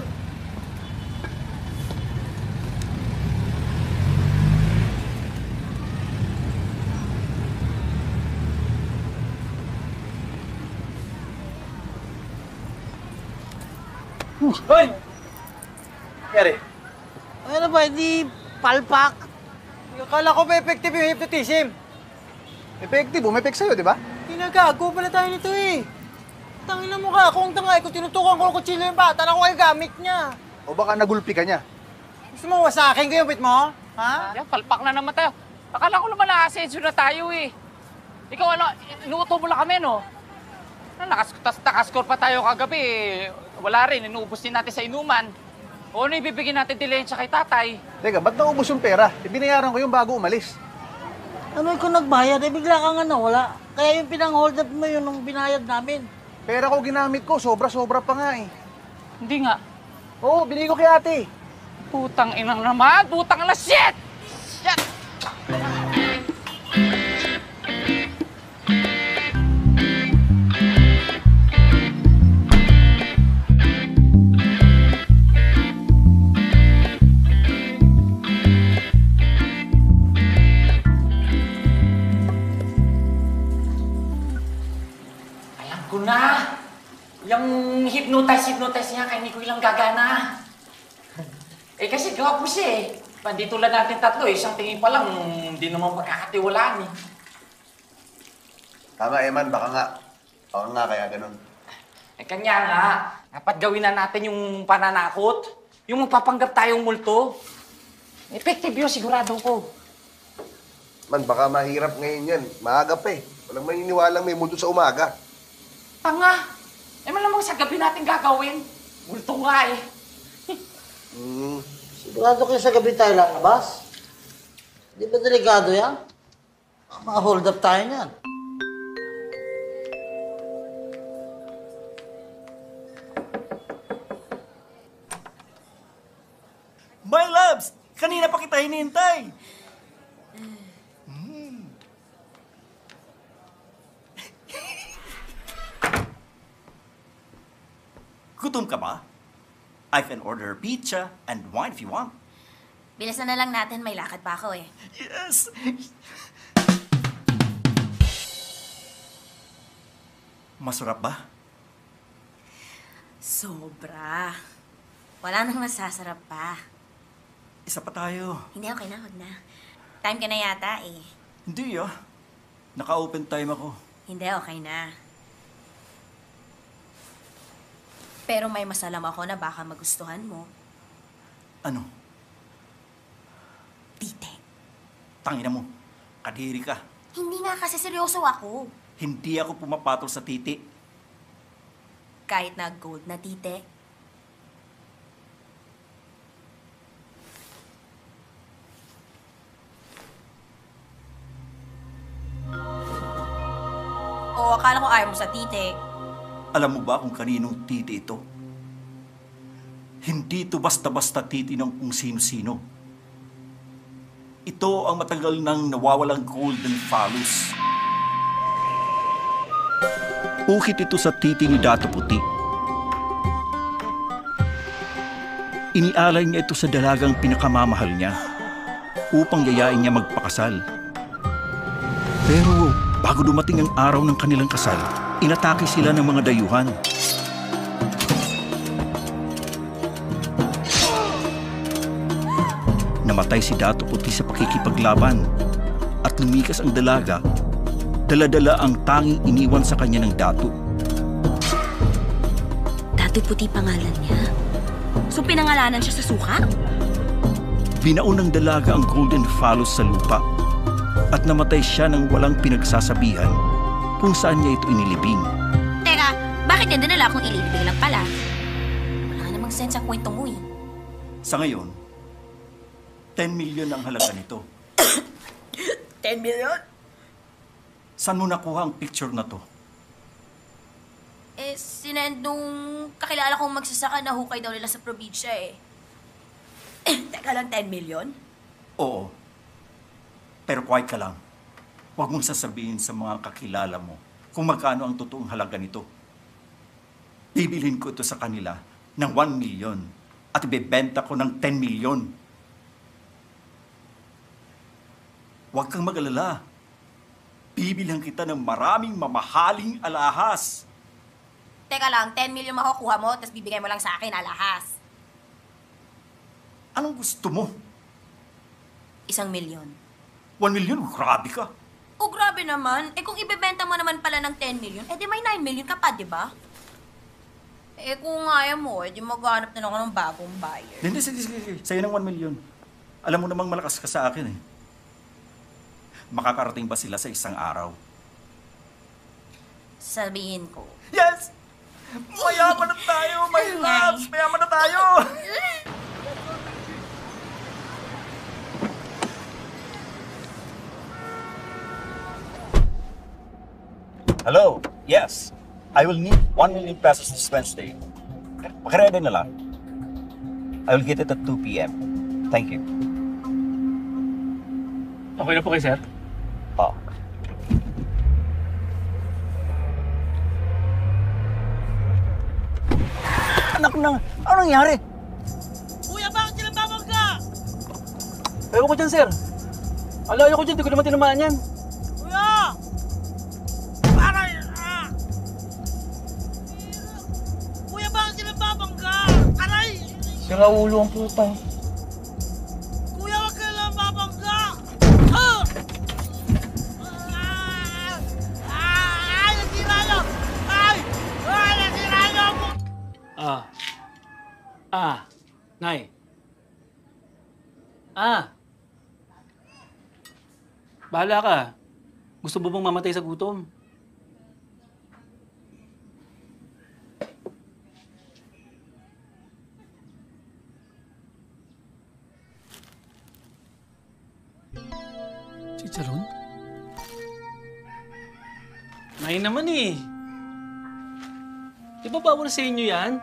Hoy! Kere, Ano ba, hindi palpak? akala ko ba effective yung hypnotism? Effective, umepek sa'yo, di ba? Pinagago pala tayo nito eh. Tangin na mukha ako, ang tangay ko, tinutukan ko ng kutsilyo yung bata na ko ay gamit niya. O baka nagulpi ka niya? Gusto mo wasakin ko yung bit mo? Ha? Yan, palpak na naman tayo. Akala ko naman na-ascenso na tayo eh. Ikaw ano, inuuto mo lang kami, no? Nakas, nakaskor pa tayo kagabi eh. Wala rin, inuubos din natin sa inuman. O ano ibibigyan natin dilensya kay tatay? Teka, ba't naubos yung pera? E, binayaran ko yung bago umalis. Ano kung nagbayad, eh bigla ka nga nawala. Kaya yung pinang-hold up mo yun nung binayad namin. Pera ko ginamit ko, sobra-sobra pa nga eh. Hindi nga. Oo, binigay ko kay ate. Putang inang naman! Putang na shit! Shit! Alam ko na! Yung hypnotize-hypnotize niya kay Nico ilang gagana. Eh kasi gawa po siya eh. Pandito lang natin tatlo eh. Isang tingin pa lang, hindi naman magkakatiwalaan eh. Tama, Eman, baka nga. Baka nga kaya ganun. Eh kanya nga, dapat gawin na natin yung pananakot. Yung magpapanggap tayong multo. Effective yun, sigurado ko. Man, baka mahirap ngayon yan. Maaga pa eh. Walang maniniwalang may mundo sa umaga. Tanga! Eh malamang sa gabi natin gagawin. Multo nga eh. Hmm. Sigurado kayo sa gabi tayo lalabas? Di ba delikado yan? Mga hold up tayo niyan. My loves! Kanina pa kita hinihintay! Mm. Gutom ka ba? I can order pizza and wine if you want. Bilisan na lang natin, may lakad pa ako eh. Yes! Masarap ba? Sobra. Wala nang masasarap pa. Isa pa tayo. Hindi, okay na, huwag na. Time ka na yata eh. Hindi ah. Naka-open time ako. Hindi, okay na. Pero may masalam ako na baka magustuhan mo. Ano? Tite. Tangina mo. Kadiri ka. Hindi nga kasi seryoso ako. Hindi ako pumapatol sa titi. Kahit na gold na tite. O akala ko ayaw mo sa tite. Alam mo ba kung kaninong titi ito? Hindi ito basta-basta titi ng kung sino-sino. Ito ang matagal nang nawawalang golden phallus. Ukit ito sa titi ni Dato Puti. Inialay niya ito sa dalagang pinakamamahal niya upang yayain niya magpakasal. Pero bago dumating ang araw ng kanilang kasal, inatake sila ng mga dayuhan. Namatay si Dato Puti sa pakikipaglaban at lumikas ang dalaga, dala-dala ang tanging iniwan sa kanya ng Dato. Dato Puti pangalan niya? So pinangalanan siya sa suka? Binaon ng dalaga ang golden phallus sa lupa at namatay siya nang walang pinagsasabihan kung saan niya ito inilibing. Teka, bakit niya dinala kung ililibing lang pala? Wala namang sense ang kwento mo eh. Sa ngayon, ten million ang halaga nito. ten million? Saan mo nakuha ang picture na to? Eh, sinend nung kakilala kong magsasaka na hukay daw nila sa probinsya eh. Teka lang, ten million? Oo. Pero quiet ka lang. Huwag mong sasabihin sa mga kakilala mo kung magkano ang totoong halaga nito. Bibilhin ko ito sa kanila ng one million at ibebenta ko ng ten million. Huwag kang mag-alala. Bibilhan kita ng maraming mamahaling alahas. Teka lang, ten million makukuha mo, tapos bibigay mo lang sa akin alahas. Anong gusto mo? Isang milyon. One million? Grabe ka. Oh, grabe naman. Eh kung ibebenta mo naman pala ng ten million, eh di may nine million ka pa, di ba? Eh kung ayaw mo, eh di maghanap na lang ako ng bagong buyer. Hindi, sige, sige, sige. Sa'yo ng one million. Alam mo namang malakas ka sa akin eh. Makakarating ba sila sa isang araw? Sabihin ko. Yes! Mayaman na tayo, my loves! Mayaman na tayo! Hello? Yes. I will need one million pesos this Wednesday. Pakiredy na lang. I will get it at two p m Thank you. Okay na po kay sir? Oh. Anak nang, ano nangyari? Kuya, bakit sila babangga? Ewan ko dyan, sir. Alayo ko dyan, di ko naman tinamaan yan. Kuya! Aray! Ah! Kuya, bakit sila babangga? Aray! Sira ulo ang puta. Kuya, wag ka lang babangga! Ah! Ah! Ah! Ay, nasira nyo! Ay! Ay, nasira nyo! Ah. Ah. Nay. Ah. Bahala ka. Gusto mo bang mamatay sa gutom? Chicharon? Nay naman eh. Di ba bawal sa inyo yan?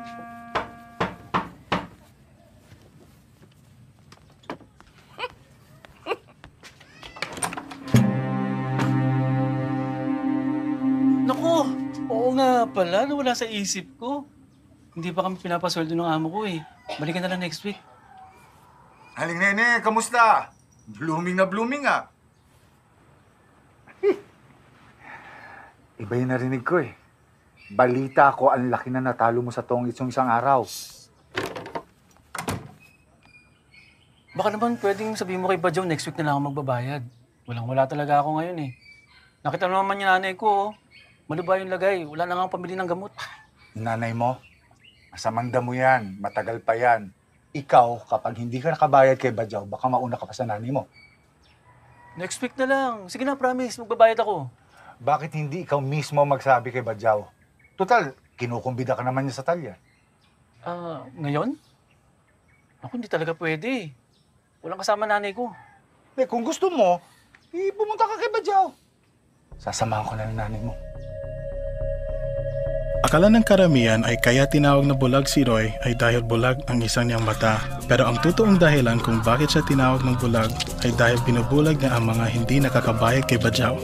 Naku, oo nga pala, nawala sa isip ko. Hindi pa kami pinapasweldo ng amo ko eh. Balikan na lang next week. Aling Nene, kamusta? Blooming na blooming ah. Iba yung narinig ko eh. Balita ko, ang laki na natalo mo sa tongits yung isang araw. Baka naman pwedeng sabihin mo kay Badyaw, next week na lang ako magbabayad. Walang-wala talaga ako ngayon eh. Nakita naman yung nanay ko, oh. Malubha yung lagay. Wala na nga akong pambili ng gamot. Yung nanay mo, masamanda mo yan. Matagal pa yan. Ikaw, kapag hindi ka nakabayad kay Badyaw, baka mauna ka pa sa nanay mo. Next week na lang. Sige na, promise. Magbabayad ako. Bakit hindi ikaw mismo magsabi kay Badyaw? Total, kinukumbida ka naman niya sa talya. Ah, ngayon? Ako, hindi talaga pwede. Walang kasama nanay ko. Eh, kung gusto mo, eh, pumunta ka kay Badyaw. Sasamahan ko na ng nanay mo. Akala ng karamihan ay kaya tinawag na bulag si Roy ay dahil bulag ang isang niyang mata. Pero ang totoong dahilan kung bakit siya tinawag ng bulag ay dahil binubulag niya ang mga hindi nakakabayad kay Badyaw.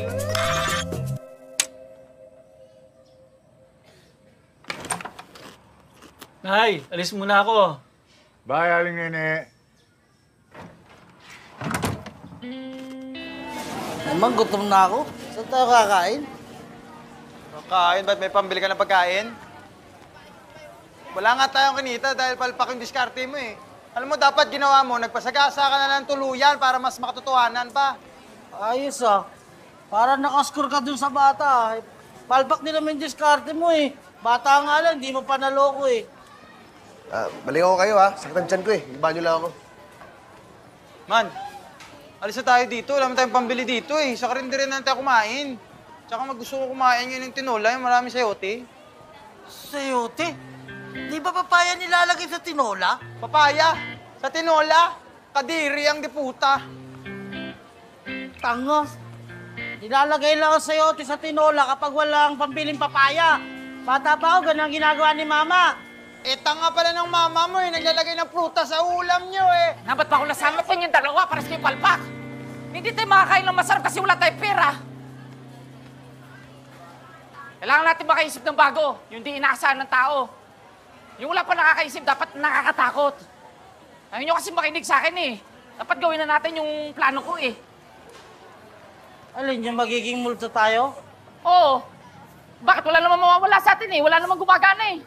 Nay, alis muna ako. Bye, Aling Nene. Naman, gutom na ako. Saan tayo kakain? Kakain? Ba't may pambili ka ng pagkain? Wala nga tayong kinita dahil palpak yung diskarte mo eh. Alam mo, dapat ginawa mo, nagpasagasa ka na ng tuluyan para mas makatotohanan pa. Ayos ah. Para nakascore ka dun sa bata. Palpak din naman yung diskarte mo eh. Bata nga lang, di mo pa naloko eh. Ah, balik ako kayo ha. Saktan tiyan ko eh. Iba nyo lang ako. Man, alis na tayo dito. Wala naman tayong pambili dito eh. Sa karinderia na tayo kumain. Tsaka mag gusto ko kumain ngayon ng tinola, yung marami sayote. Sayote? Di ba papaya nilalagay sa tinola? Papaya? Sa tinola? Kadiri ang diputa. Tangos. Nilalagay lang ang sayote sa tinola kapag walang pambiling papaya. Bata pa ako, ganun ang ginagawa ni Mama. Eh, tanga pala ng mama mo eh. Naglalagay ng prutas sa ulam nyo eh. Na, ba't ba ako nasama ko yung dalawa para sa yung palpak? Hindi tayo makakain ng masarap kasi wala tayong pera. Kailangan natin makaisip ng bago. Yung di inaasahan ng tao. Yung wala pa nakakaisip, dapat nakakatakot. Ayaw nyo kasi makinig sa akin eh. Dapat gawin na natin yung plano ko eh. Alin yung magiging multo tayo? Oo. Bakit wala namang mawawala sa atin eh? Wala namang gumagana eh.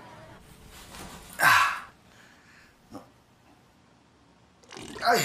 Ay!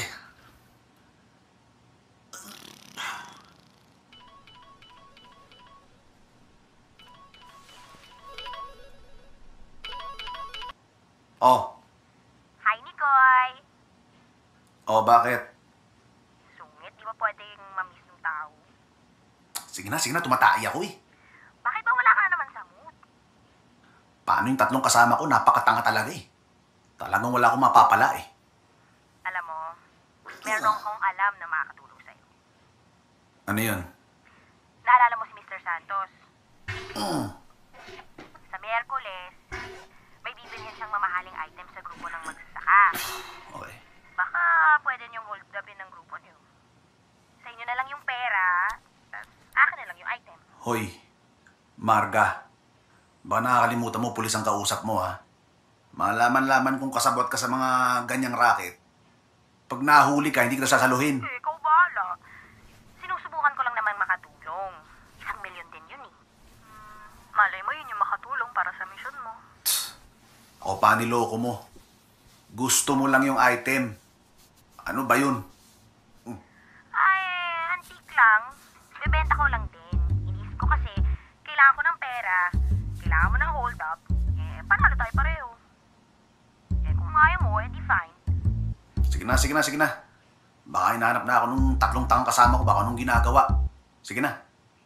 Oh. Hi, Nicoy! Oh, bakit? Sungit, di ba pwedeng mamiss ng tao? Sige na, sige na. Tumatay ako eh. Bakit ba wala ka na naman sa mood? Paano yung tatlong kasama ko? Napakatanga talaga eh. Talagang wala akong mapapala eh. Alam mo, meron akong alam na makakatulong sa'yo. Ano yun? Naalala mo si mister Santos? Mm. Sa Miyerkules, may bibilhin siyang mamahaling item sa grupo ng magsasaka. Okay. Baka pwede niyong hold upin ng grupo niyo. Sa inyo na lang yung pera, tas akin na lang yung item. Hoy, Marga. Baka nakakalimutan mo, pulis ang kausap mo ha. Malaman-laman kung kasabot ka sa mga ganyang racket. Pag nahuli ka, hindi kita sasaluhin. Eh, ikaw bahala. Sinusubukan ko lang naman makatulong. Isang milyon din yun eh. Hmm, malay mo yun yung makatulong para sa mission mo. O paniloko mo. Gusto mo lang yung item. Ano ba yun? Ay, antique lang. Bebenta ko lang din. Inisip ko kasi, kailangan ko ng pera, kailangan mo ng hold up, eh, panalo tayo pareho. Eh, kung ayaw mo, eh, di fine. Sige na, sige na, sige na. Baka hinahanap na ako nung tatlong tangang kasama ko, baka anong ginagawa. Sige na.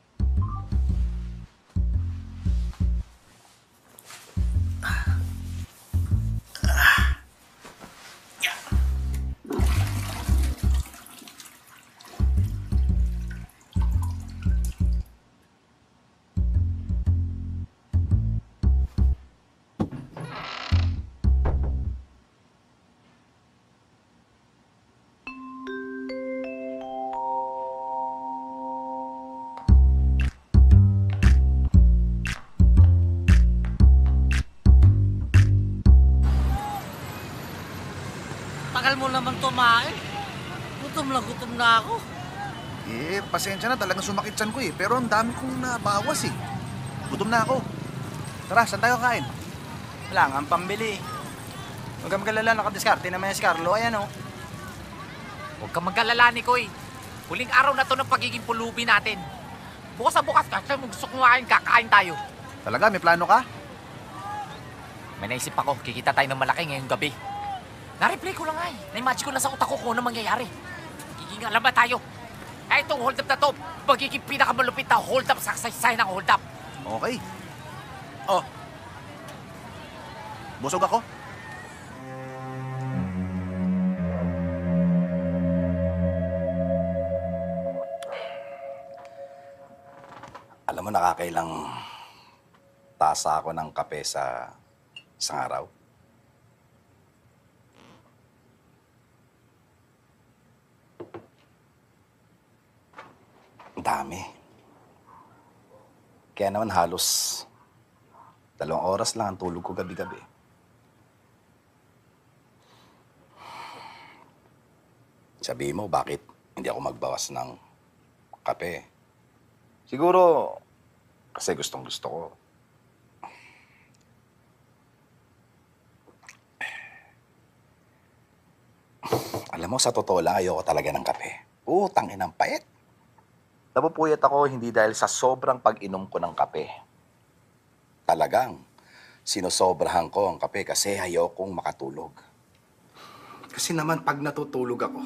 Tagal mo naman tumain. Gutom lang gutom na ako. Eh, pasensya na. Talagang sumakit tiyan ko eh. Pero ang dami kong nabawas eh. Gutom na ako. Tara, saan tayo kain? Wala nga ang pambili. Huwag kang magalala, nakadiskarte naman si Carlo. Ayan o. Huwag kang mag-alala, Nicoy. Huling araw na to ng pagiging pulubi natin. Bukas sa bukas, kasi mo gusto kumain, kakain tayo. Talaga? May plano ka? May naisip ako, kikita tayo ng malaki ngayong gabi. Na-replay ko lang ay. Na-imagine ko lang sa utak ko kung ano mangyayari. Magiging alam ba tayo? Kaya itong hold up na to, magiging pinakamalupit na hold up sa kasaysayan ng hold up. Okay. Oh. Busog ako? Alam mo, nakakailang tasa ako ng kape sa isang araw. Ang dami. Kaya naman halos dalawang oras lang ang tulog ko gabi-gabi. Sabihin mo, bakit hindi ako magbawas ng kape? Siguro, kasi gustong gusto ko. Alam mo, sa totoo lang, ayoko talaga ng kape. Putang inang pait. Napupuyat ako hindi dahil sa sobrang pag-inom ko ng kape. Talagang, sinosobrahan ko ang kape kasi ayokong makatulog. Kasi naman, pag natutulog ako,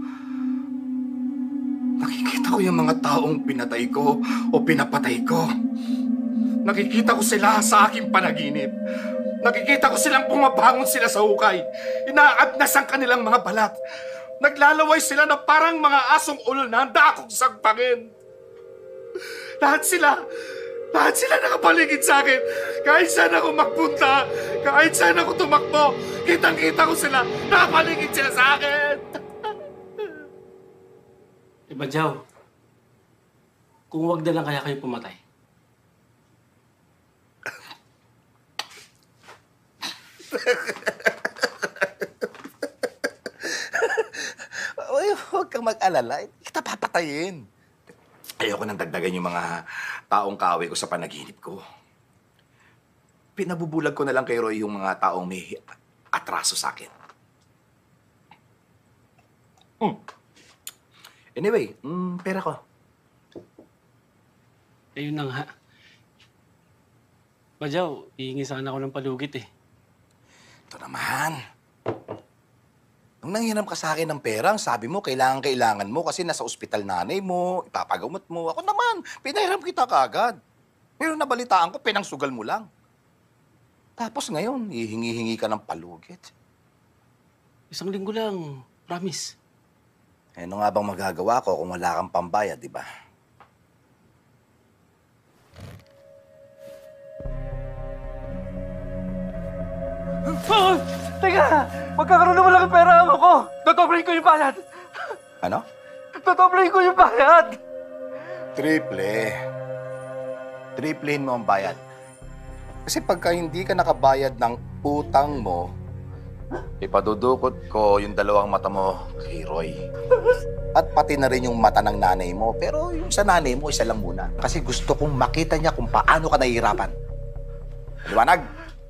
nakikita ko yung mga taong pinatay ko o pinapatay ko. Nakikita ko sila sa aking panaginip. Nakikita ko silang pumabangon sila sa hukay. Inaagnas ang kanilang mga balat. Naglalaway sila na parang mga asong ulol na handa akong sagpangin. Lahat sila, lahat sila nakapaligid sa akin. Kahit saan ako magpunta, kahit saan ako tumakbo, kitang-kita ko sila, nakapaligid sila sa akin. Eh, Badyaw, kung wag na lang kaya kayo pumatay. Uy, huwag kang mag-alala. Hindi kita papatayin. Ayoko nang dagdagan yung mga taong kaaway ko sa panaginip ko. Pinabubulag ko na lang kay Roy yung mga taong may atraso sa akin. Hmm. Anyway, mm, pera ko. Ayun na nga. Badyaw, hihingi sana ako ng palugit eh. Ito naman. Nung nanghiram ka sa akin ng pera, ang sabi mo, kailangan-kailangan mo kasi nasa ospital nanay mo, ipapagamot mo. Ako naman, pinahiram kita kaagad. Pero nabalitaan ko, pinangsugal mo lang. Tapos ngayon, hihingi-hingi ka ng palugit. Isang linggo lang, promise. Eh, ano nga bang magagawa ko kung wala kang pambayad, di ba? Oh, teka! Magkakaroon naman lang ng pera ako ko! Dodoblehin ko yung bayad! Ano? Dodoblehin ko yung bayad! Triple. Triplehin mo ang bayad. Kasi pagka hindi ka nakabayad ng utang mo, ipadudukot ko yung dalawang mata mo kay Roy. At pati na rin yung mata ng nanay mo. Pero yung sa nanay mo, isa lang muna. Kasi gusto kong makita niya kung paano ka nahihirapan. Liwanag!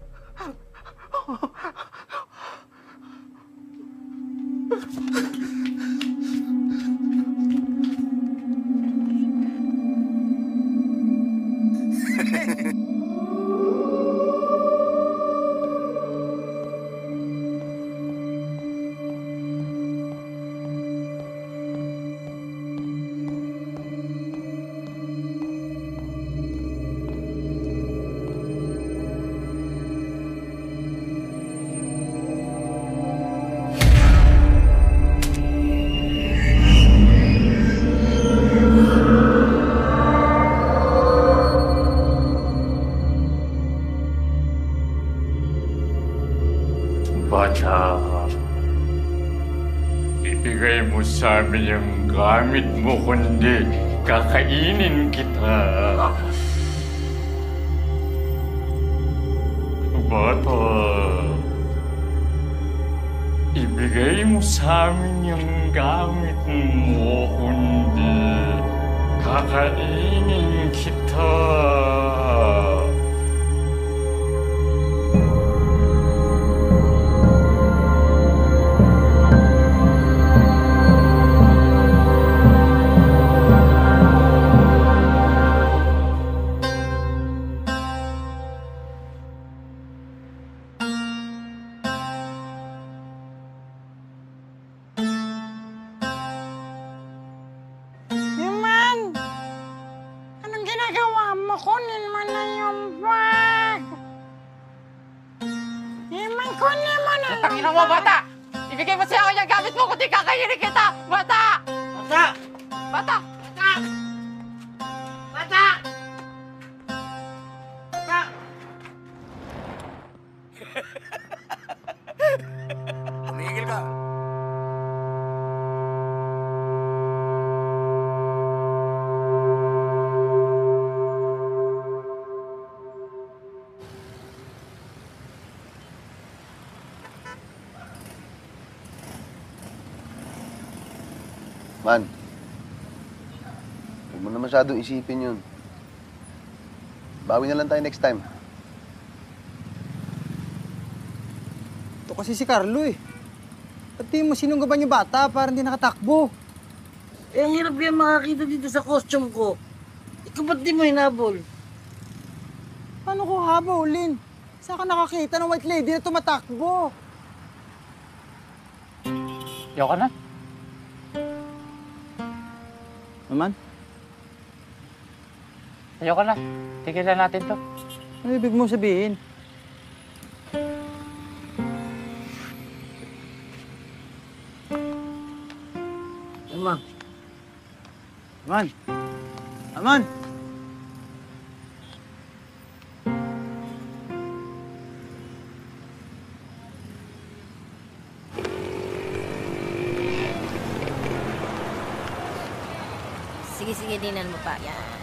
Bata, ibigay mo sa amin yung gamit mo, kundi kakainin kita. Bata, ibigay mo sa amin yung gamit mo, kundi kakainin kita. Kunin mo na yung bag. Iman, kunin mo na yung Tangina mo, bata! Ibigay mo sa akin yung gamit mo kundi kakainin kita! Bata! Bata! Bata! Bata! Bata! Bata! Tumigil ka! Man, huwag mo na masyadong isipin yun. Bawi na lang tayo next time. Ito kasi si Carlo eh. Pati mo sinunggaban yung bata para hindi nakatakbo. Eh, ang hirap yan makakita dito sa costume ko. Ikaw ba't di mo hinabol? Paano ko habulin? Saan ka nakakita ng white lady na tumatakbo? Yaw ka na. Naman? Ayaw ka na. Tigilan natin to. Ano ibig mo sabihin? Aman. Aman. Aman. Sige, sige, dinan mo pa. Yan.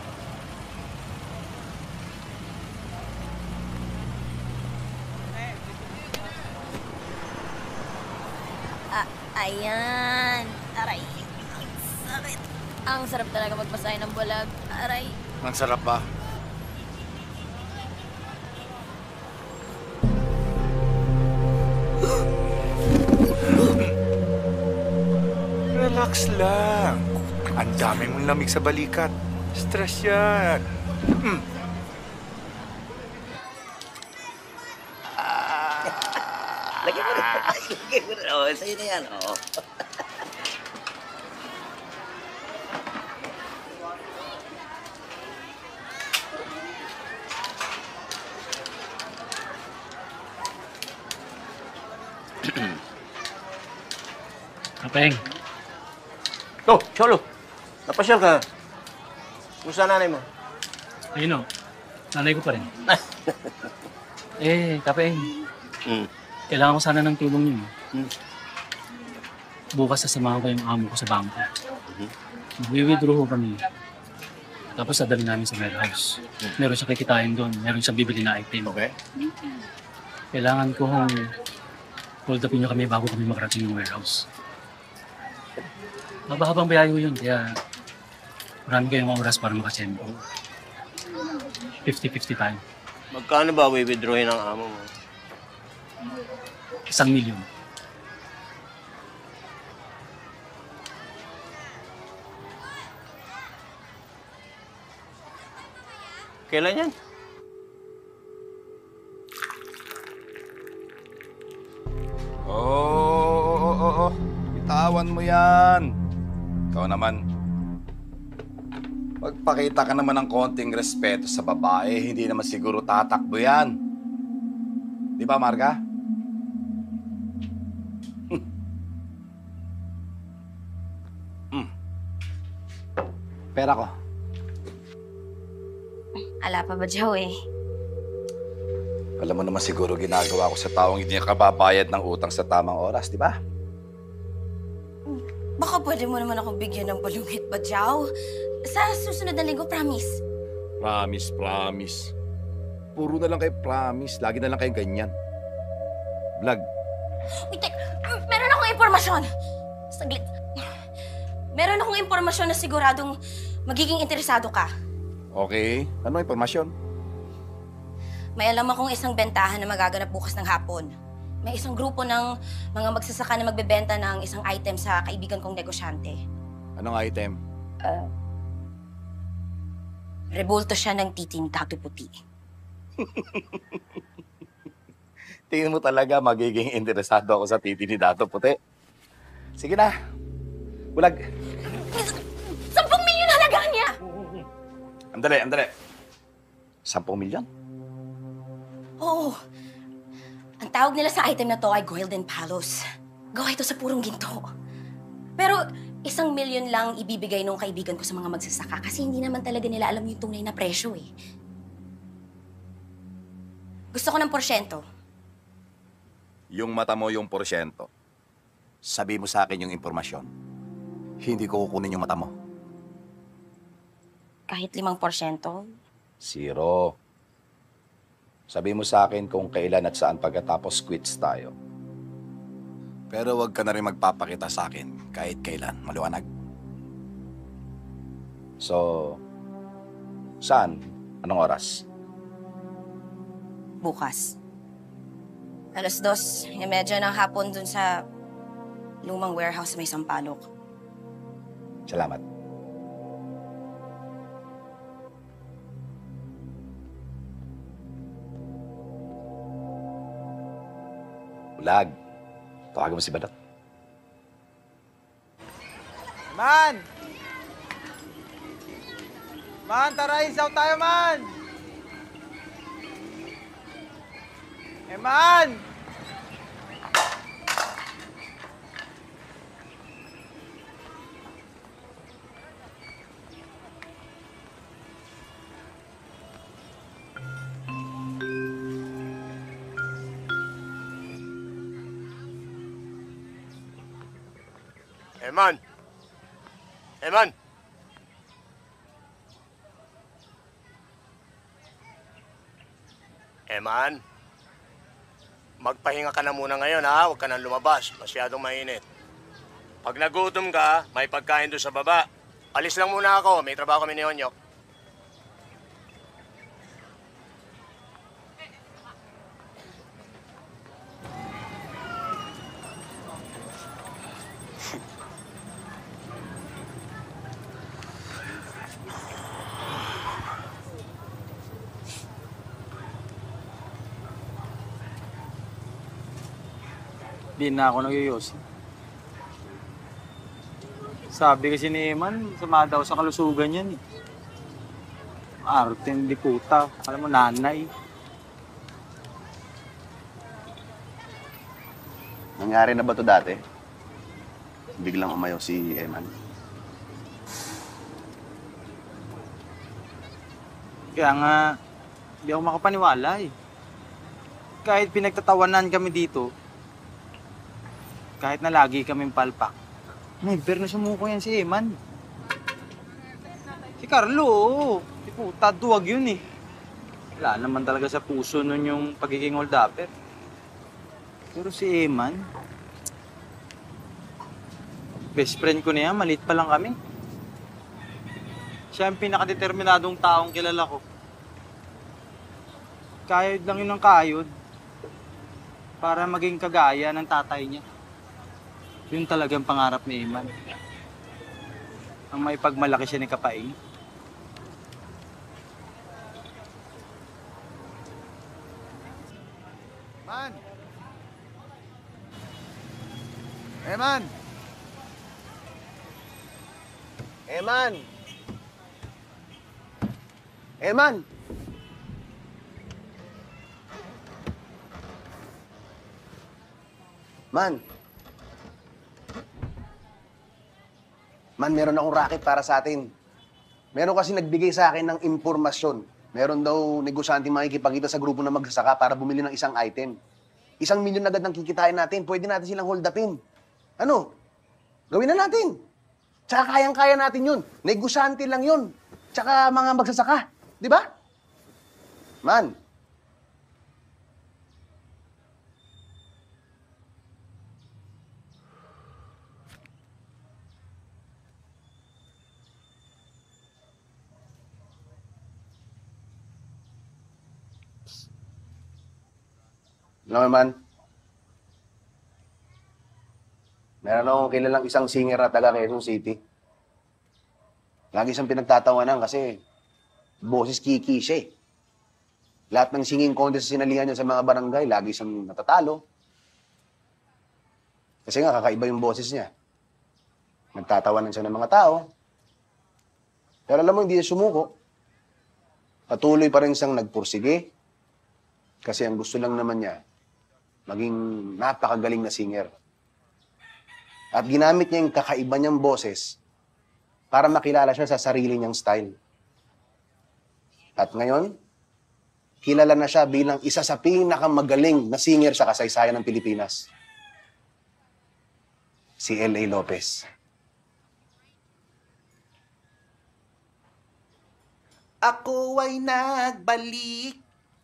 Ah, ayan. Aray. Ang sakit. Ang sarap talaga magpasahin ng bulag. Aray. Ang sarap ba? Relax lang. Ang dami mong lamig sa balikat. Stress yan. Mm. Lagyan mo na. Lagyan mo na. Oh, sa'yo na yan. Oh. Kapeng. Oh, Cholo. Napasyal ka. Kumusta nanay mo? Ayun o. Nanay ko pa rin. eh, Kapeng. Hmm. Kailangan ko sana ng tulong niyo. Hmm. Bukas sasamahan ko yung amo ko sa bangko. Mm-hmm. Mag-withdraw ko kami. Tapos dadalhin namin sa warehouse. Hmm. Meron siya kikitain doon. Meron siya bibili na item. Okay. Kailangan ko hong hold upin niyo kami bago kami makarating yung warehouse. Mababa-habang biyahe yun, kaya marami kayong oras para makasendo. fifty-fifty tayo. Magkano ba withdrawin ng amo mo? Isang milyon. Kailan yan? Oo, oo, oo, oo. Bitawan mo yan. Ikaw naman. Magpakita ka naman ng konting respeto sa babae, hindi naman siguro tatakbo yan. Di ba, Marga? hmm. Pera ko. Ala pa ba, Joe, eh? Alam mo naman siguro ginagawa ko sa taong hindi nakababayad ng utang sa tamang oras, di ba? Baka pwede mo naman akong bigyan ng balungit ba, Joe? Sa susunod na linggo, promise. Promise, promise. Puro na lang kayo promise. Lagi na lang kayo ganyan. Vlog. Wait, tek, meron akong impormasyon. Saglit. Meron akong impormasyon na siguradong magiging interesado ka. Okay. Ano ang impormasyon? May alam akong isang bentahan na magaganap bukas ng hapon. May isang grupo ng mga magsasaka na magbebenta ng isang item sa kaibigan kong negosyante. Anong item? Uh, Rebulto siya ng titing tato puti. Tingin mo talaga magiging interesado ako sa titi ni Dato Puti. Sige na. Bulag. Sampung milyon halaga niya! Andali, andali. Sampung milyon? Oo. Ang tawag nila sa item na to ay Golden Palos. Gawa ito sa purong ginto. Pero isang milyon lang ibibigay nung kaibigan ko sa mga magsasaka kasi hindi naman talaga nila alam yung tunay na presyo eh. Gusto ko ng porsyento. Yung mata mo yung porsyento. Sabi mo sa akin yung impormasyon. Hindi ko kukunin yung mata mo. Kahit limang porsyento? Zero. Sabi mo sa akin kung kailan at saan pagkatapos quits tayo. Pero wag ka na rin magpapakita sa akin kahit kailan. Maliwanag. So, saan? Anong oras? Bukas. Alas dos, yung medyo ng hapon dun sa lumang warehouse sa may Sampaloc. Salamat. Bulag. Tawagan mo si Badot. Man! Man, tara, isaw tayo, man! Eh, man! Eman! Eman! Eman? Magpahinga ka na muna ngayon, ha? Huwag ka nang lumabas. Masyadong mainit. Pag nagutom ka, may pagkain doon sa baba. Alis lang muna ako. May trabaho kami ni Onyok. Di na ako nagyoyosi. Sabi kasi ni Eman, sama daw sa kalusugan yan eh. Arte, hindi puta. Alam mo, nanay. Nangyari na ba to dati? Biglang umayaw si Eman. Kaya nga, hindi ako makapaniwala eh. Kahit pinagtatawanan kami dito, kahit na lagi kaming palpak, may na sumuko yan si Eman. Si Carlo, oo. Si puta, duwag yun eh. Wala naman talaga sa puso nun yung pagiging hold-upper. Pero si Eman, best friend ko na yan, maliit pa lang kami. Siya ang pinakadeterminadong taong kilala ko. Kayod lang yun ng kayod para maging kagaya ng tatay niya. Yun talagang pangarap ni Eman. Ang maipagmalaki siya ni Kapaing. Man! Eman! Eman! Eman! Man! Man, meron akong racket para sa atin. Meron kasi nagbigay sa akin ng impormasyon. Meron daw negosyante makikipagkita sa grupo na magsasaka para bumili ng isang item. Isang milyon agad ang kikitain natin. Pwede natin silang hold upin. Ano? Gawin na natin. Tsaka kayang-kaya natin yun. Negosyante lang yun. Tsaka mga magsasaka. Di ba? Man. Alam mo naman, meron akong kilalang isang singer na taga Quezon City. Lagi siyang pinagtatawanan kasi boses kiki siya eh. Lahat ng singing contest sinalihan niya sa mga barangay, lagi siyang natatalo. Kasi nga, kakaiba yung boses niya. Nagtatawanan siya ng mga tao. Pero alam mo, hindi siya sumuko. Patuloy pa rin siyang nagpursige. Kasi ang gusto lang naman niya, maging napakagaling na singer. At ginamit niya yung kakaiba niyang boses para makilala siya sa sarili niyang style. At ngayon, kilala na siya bilang isa sa pinakamagaling na singer sa kasaysayan ng Pilipinas. Si L A Lopez. Ako ay nagbalik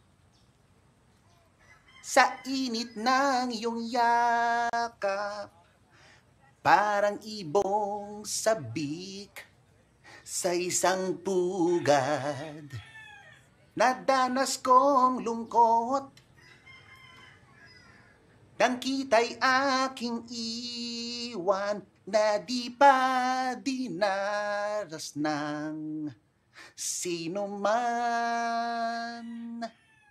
sa init ng iyong yakap, parang ibong sabik sa isang pugad. Nadanas kong lungkot Nang kita'y aking iwan na di pa dinaras ng sino man.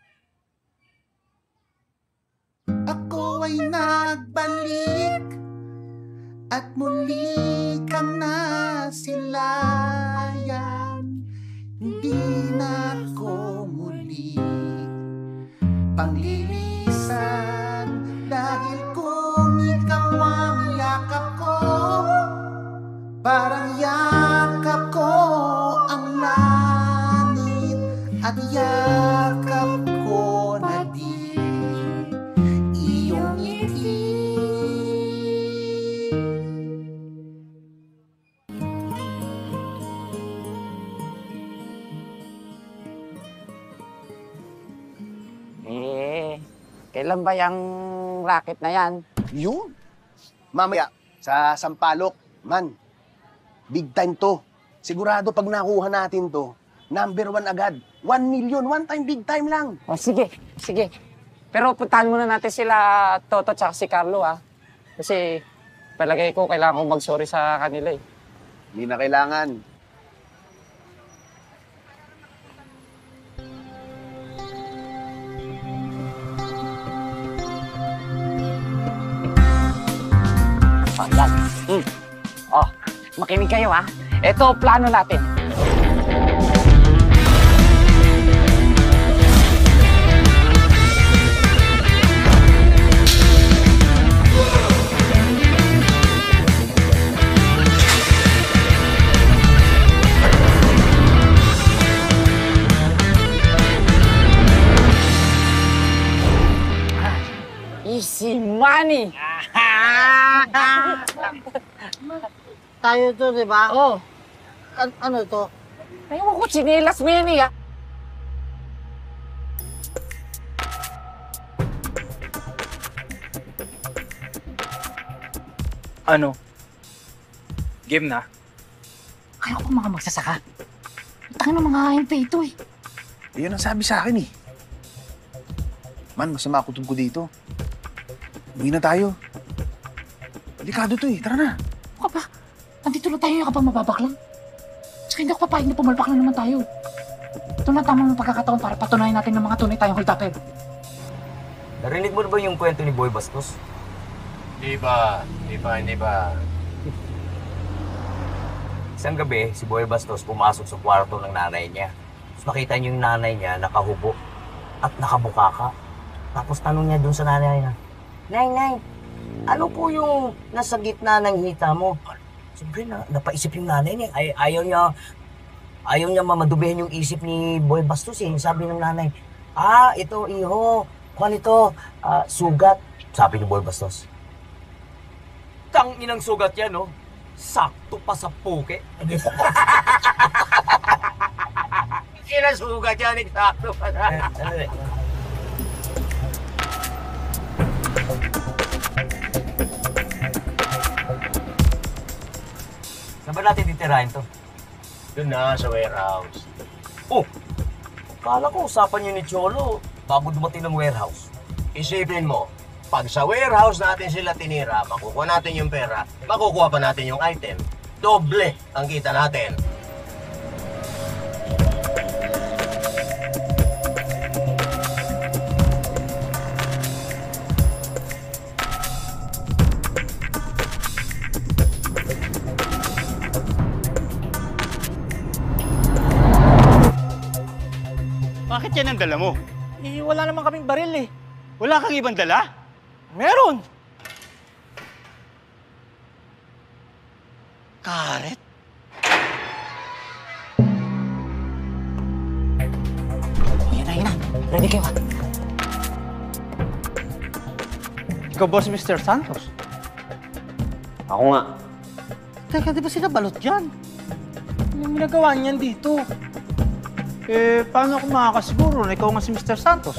Ako ay nagbalik at muli kang nasilayan. Hindi na ako muli panglilisan, dahil kung ikaw ang yakap ko, parang yakap ko ang langit at yakap ko na di iyong ngiti. Eh, kailan ba yung racket na yan? Yun. Mamaya, sa Sampaloc, man, big time to. Sigurado pag nakuha natin to, number one agad. One million, one time, big time lang. O, sige, sige. Pero puntahan muna natin sila Toto at si Carlo, ha? Kasi palagay ko kailangan kong mag-sorry sa kanila, eh. Hindi na kailangan. Oh, yan. Mm. Oh, makinig kayo, ha? Ito, plano natin. Easy money! Tayo to, di ba? Oo. Oh. An ano to? Ayaw ko, chinelas mo yan eh, ha? Ano? Game na? Kaya ko mga magsasaka. Taka na mga hintay ito eh. Yun ang sabi sa akin eh. Man, masama ako tungkol dito. Uwi na tayo. Delikado to eh. Tara na. Ano ka ba? Nandito na tayo kapag mababaklang. Tsaka hindi ako papayag na pumalpak na naman tayo. Ito na tamang pagkakataon para patunayan natin ng mga tunay tayong hold-upper. Narinig mo na ba yung kwento ni Boy Bastos? Hindi ba? Hindi ba? Hindi ba? Isang gabi, si Boy Bastos pumasok sa kwarto ng nanay niya. Tapos nakita niyo yung nanay niya nakahubo at nakabukaka. Tapos tanong niya dun sa nanay niya, Nay, Nay, ano po yung nasa gitna ng hita mo? Siyempre, na, napaisip yung nanay niya. Ay, ayaw niya, ayaw niya mamadubihin yung isip ni Boy Bastos eh. Sabi ng nanay, ah, ito, iho, kung ito, uh, sugat. Sabi ni Boy Bastos. Tang inang sugat yan, no? Sakto pa sa puke. Inasugat yan, eksakto pa sa... Saan ba natin titirahin to? Doon na, sa warehouse. Oh! Kala ko usapan niyo ni Cholo bago dumating ng warehouse. Isipin mo, pag sa warehouse natin sila tinira, makukuha natin yung pera, makukuha pa natin yung item. Doble ang kita natin. Bakit yan ang dala mo? Eh, wala naman kaming baril eh. Wala kang ibang dala? Meron! Karet? Yan na, yan na. Ready kayo, ha? Ikaw, Boss mister Santos. Ako nga. Teka, di ba sila balot dyan? Anong ginagawa niyan dito? Eh, paano ako makakasiguro na ikaw nga si mister Santos?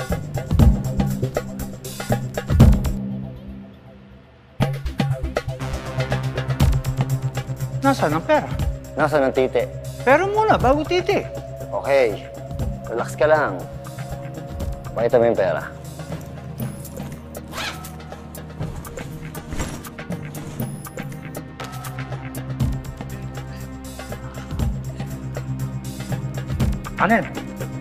Nasaan ang pera? Nasaan ang titi? Pera muna, bago titi. Okay. Relax ka lang. Pakita mo yung pera. Ano yan?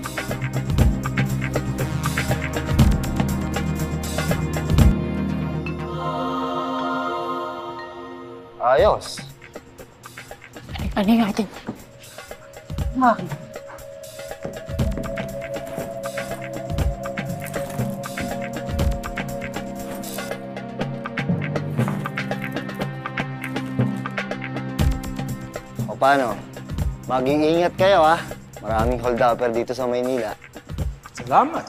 Ayos. Ano yung atin? Bakit? O paano? Maging ingat kayo ha. Maraming hold-upper dito sa Maynila. Salamat.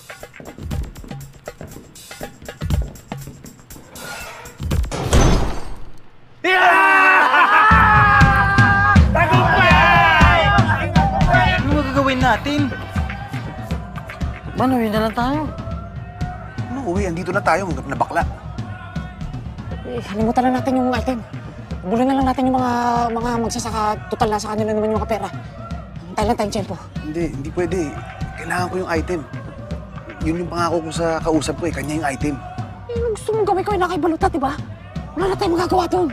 Ano magagawin natin? Man, uwi na lang tayo. Ano, uwi? Andito na tayo. Hanggang na bakla. Eh, kalimutan na natin yung item. Bulan na lang natin yung mga mga magsasaka. Total na sa kanila naman yung mga pera. Hintay lang tayong tiyempo. Hindi, hindi pwede. Kailangan ko yung item. Yun yung pangako ko sa kausap ko eh. Kanya yung item. Eh, nung gusto mong gawin ko yung nakaibaluta, diba? Wala na tayong magagawa doon.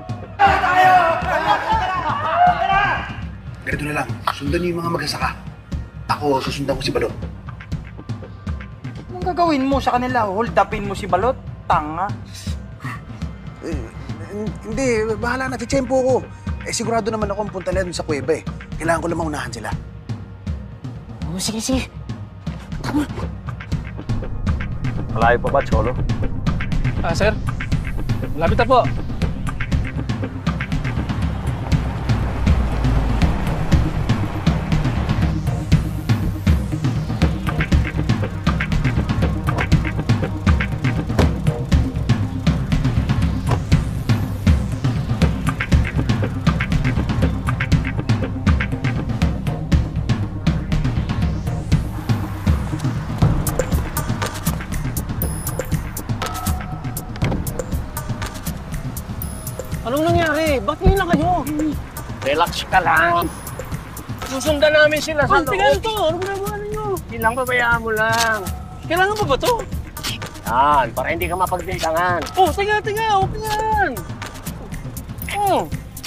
Ganito na lang. Sundan niyo yung mga magsasaka. Ako, susundan ko si Balot. Anong gagawin mo sa kanila? Hold upin mo si Balot? Tanga. Eh, hindi, bahala na. Titsempo ko. Eh, sigurado naman ako ang punta nila dun sa kuweba eh. Kailangan ko lang maunahan sila. Oh, sige, sige. Tama. Malayo pa ba, Cholo? Ah, sir. Malapit na po. Anong nangyari? Ba't ngayon lang kayo? Relax ka lang. Susundan namin sila sa Ang tigal to! Ano ginagawa ninyo? Ilang babayaan mo lang. Kailangan pa ba to? Yan, para hindi ka mapagdintangan. Oh, tiga, tiga! Okay yan! Oh!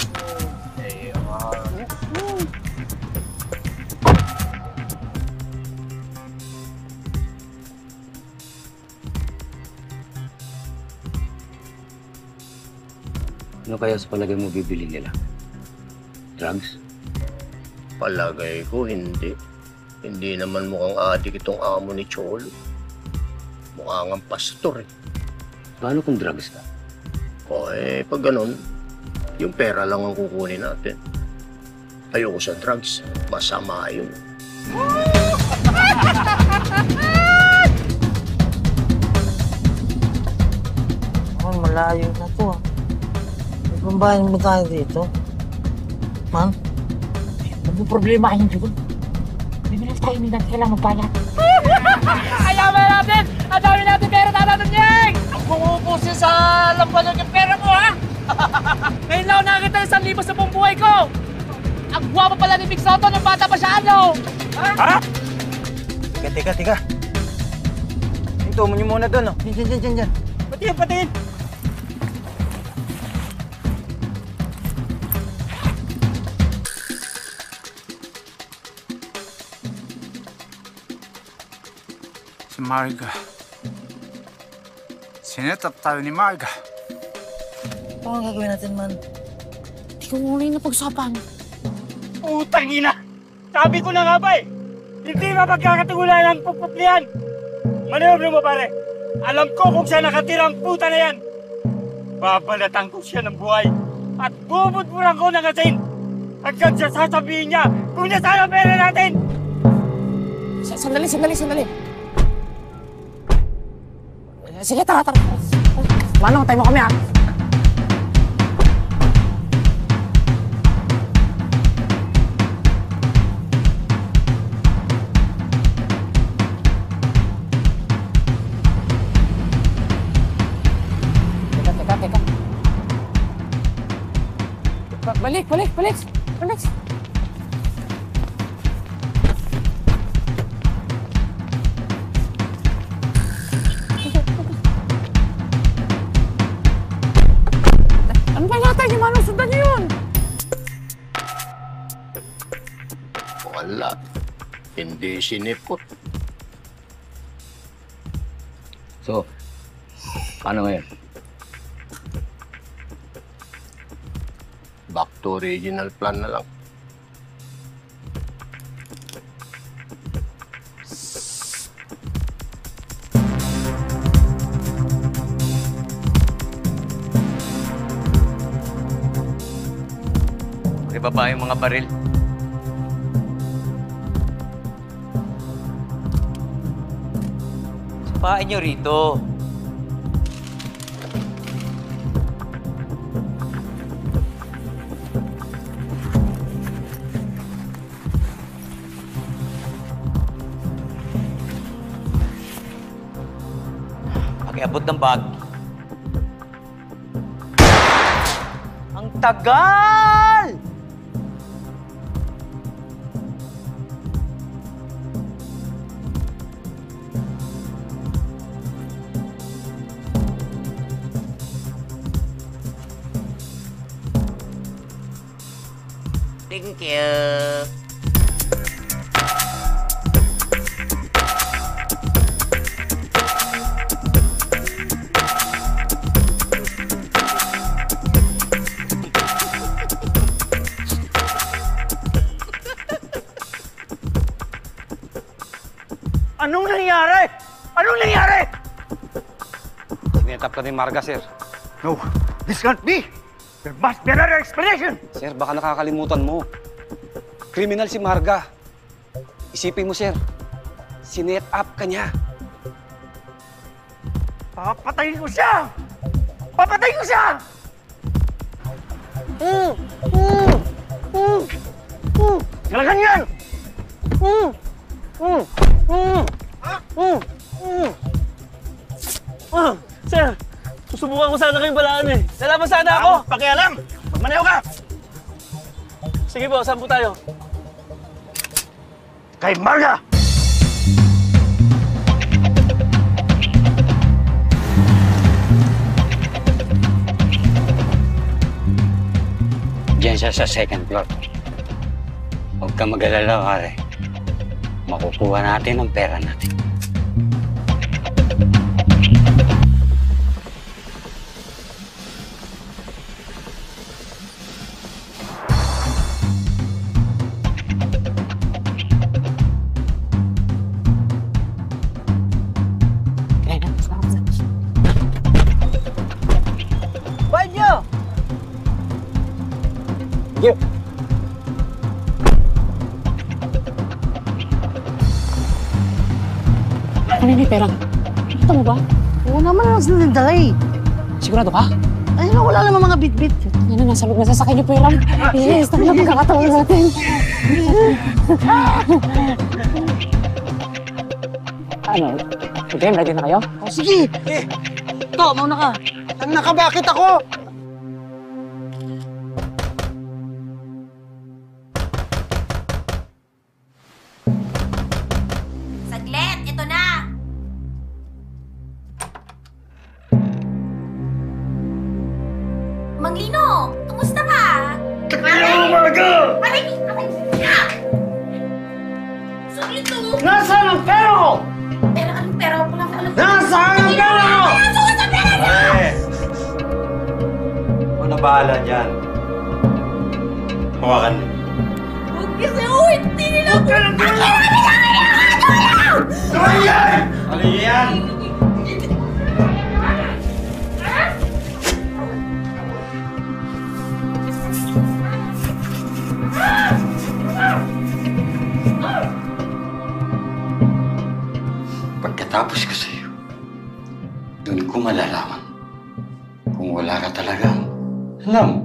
Ano kaya sa palagay mo bibili nila? Drugs? Palagay ko, hindi. Hindi naman mukhang adik itong amo ni Cholo. Mukhang ang pastor eh. Paano kung drugs ka? O eh, pag ganun, yung pera lang ang kukunin natin. Ayoko sa drugs. Masama yun. Man, malayo na to ah. Pambahin mo tayo dito. Man? Ano problema kayo dyan? Bibili tayo nila, kailangan magbayad. Ayaman natin! Ang dami natin pera natin, Yang! Ang bumubusin sa lampan yung pera mo, ha? Ngayon lang ako nakakita ng isang libo sa buong buhay ko! Ang guwapo pala ni Big Soto nung bata pa siya, ano? Ha? Teka, teka, teka. Ito mo niyo muna doon, oh. Diyan, diyan, diyan, diyan. Patiin, patiin. Si Marga. Sinetap tayo ni Marga. Ano ang gagawin natin, man? Hindi ko muna yung napag-usapan. Utang ina! Sabi ko na nga ba eh! Hindi mapagkakatigulan ang pupuplihan! Manewro mo pare! Alam ko kung saan nakatira ang puta na yan! Babalatan ko siya ng buhay at bubudburan ko ng asin hanggang sa sasabihin niya kung nasaan ang pera natin! Sandali, sandali, sandali. Sige, tara, tara. Manong, tayo mo kami, ha? Teka, teka, teka. Balik, balik, balik. Balik. Ano ba natin? Yung manong sundan niyo yun? Wala. Hindi sinipot. So, paano ngayon? Back to original plan na lang. Ibaba yung mga baril. Sapain nyo rito. Pakiabot ng bag. Ang tagal! Thank you. Anong nangyari? Anong nangyari? Sinetap ka ni Marga, sir. No, this can't be. There must be another explanation. Sir, baka nakakalimutan mo. Kriminal si Marga. Isipin mo, sir. Sinet up ka niya. Papatayin ko siya! Papatayin ko siya! Mm, mm, mm, mm. Talagang yan! Mm, mm, mm, mm, mm. Ah, sir, susubukan ko sana kayong balaan eh. Lalaban sana ako! Pakialam! Magmaneho ka! Sige po, saan po tayo? Kay Marga! Diyan siya sa second floor. Huwag ka mag-alala, pare. Makukuha natin ang pera natin. Banyo! Sige. Ano yung pera? Nakita mo ba? Oo naman, ang sinadala eh. Sigurado ka? Ay, no, wala naman mga bit-bit. Ano, nasa loob na sasakay niyo pera. Yes, tayo na pagkakataon natin. Ano? Okay, ready na kayo? O, sige. Eh, ito, mauna ka. Nakabakit ako. Saglit, ito na. Mang Lino, kumusta ka? Ano, Marga? Aray, aray, na! Saglit to. Nasaan ang pera ko? Pera, anong pera? Wala ko alam. Nasaan ang pera ko? Nasaan ang pera ko? Pare! Ako na bahala dyan. Hawakan mo. Huwag kasi, oh, hindi nila. Huwag ka lang pera! Ano yan? Ano yan? Pagkatapos ko sa'yo, doon ko malalaman kung wala ka talagang alam.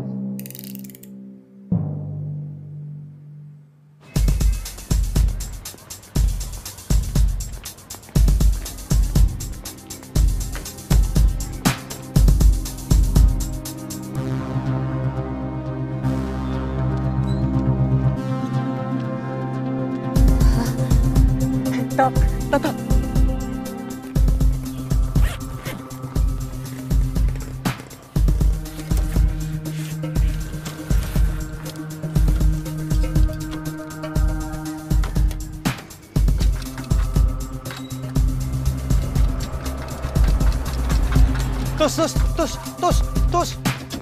Stop! Stop! Stop! Tos, tos, tos, tos, tos!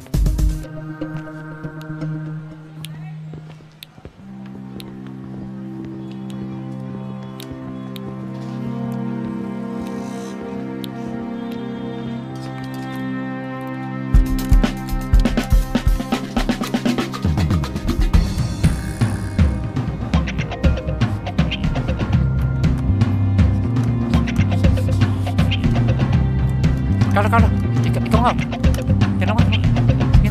Carlo, Carlo, ikaw, ikaw nga. Tignan mo. Yan.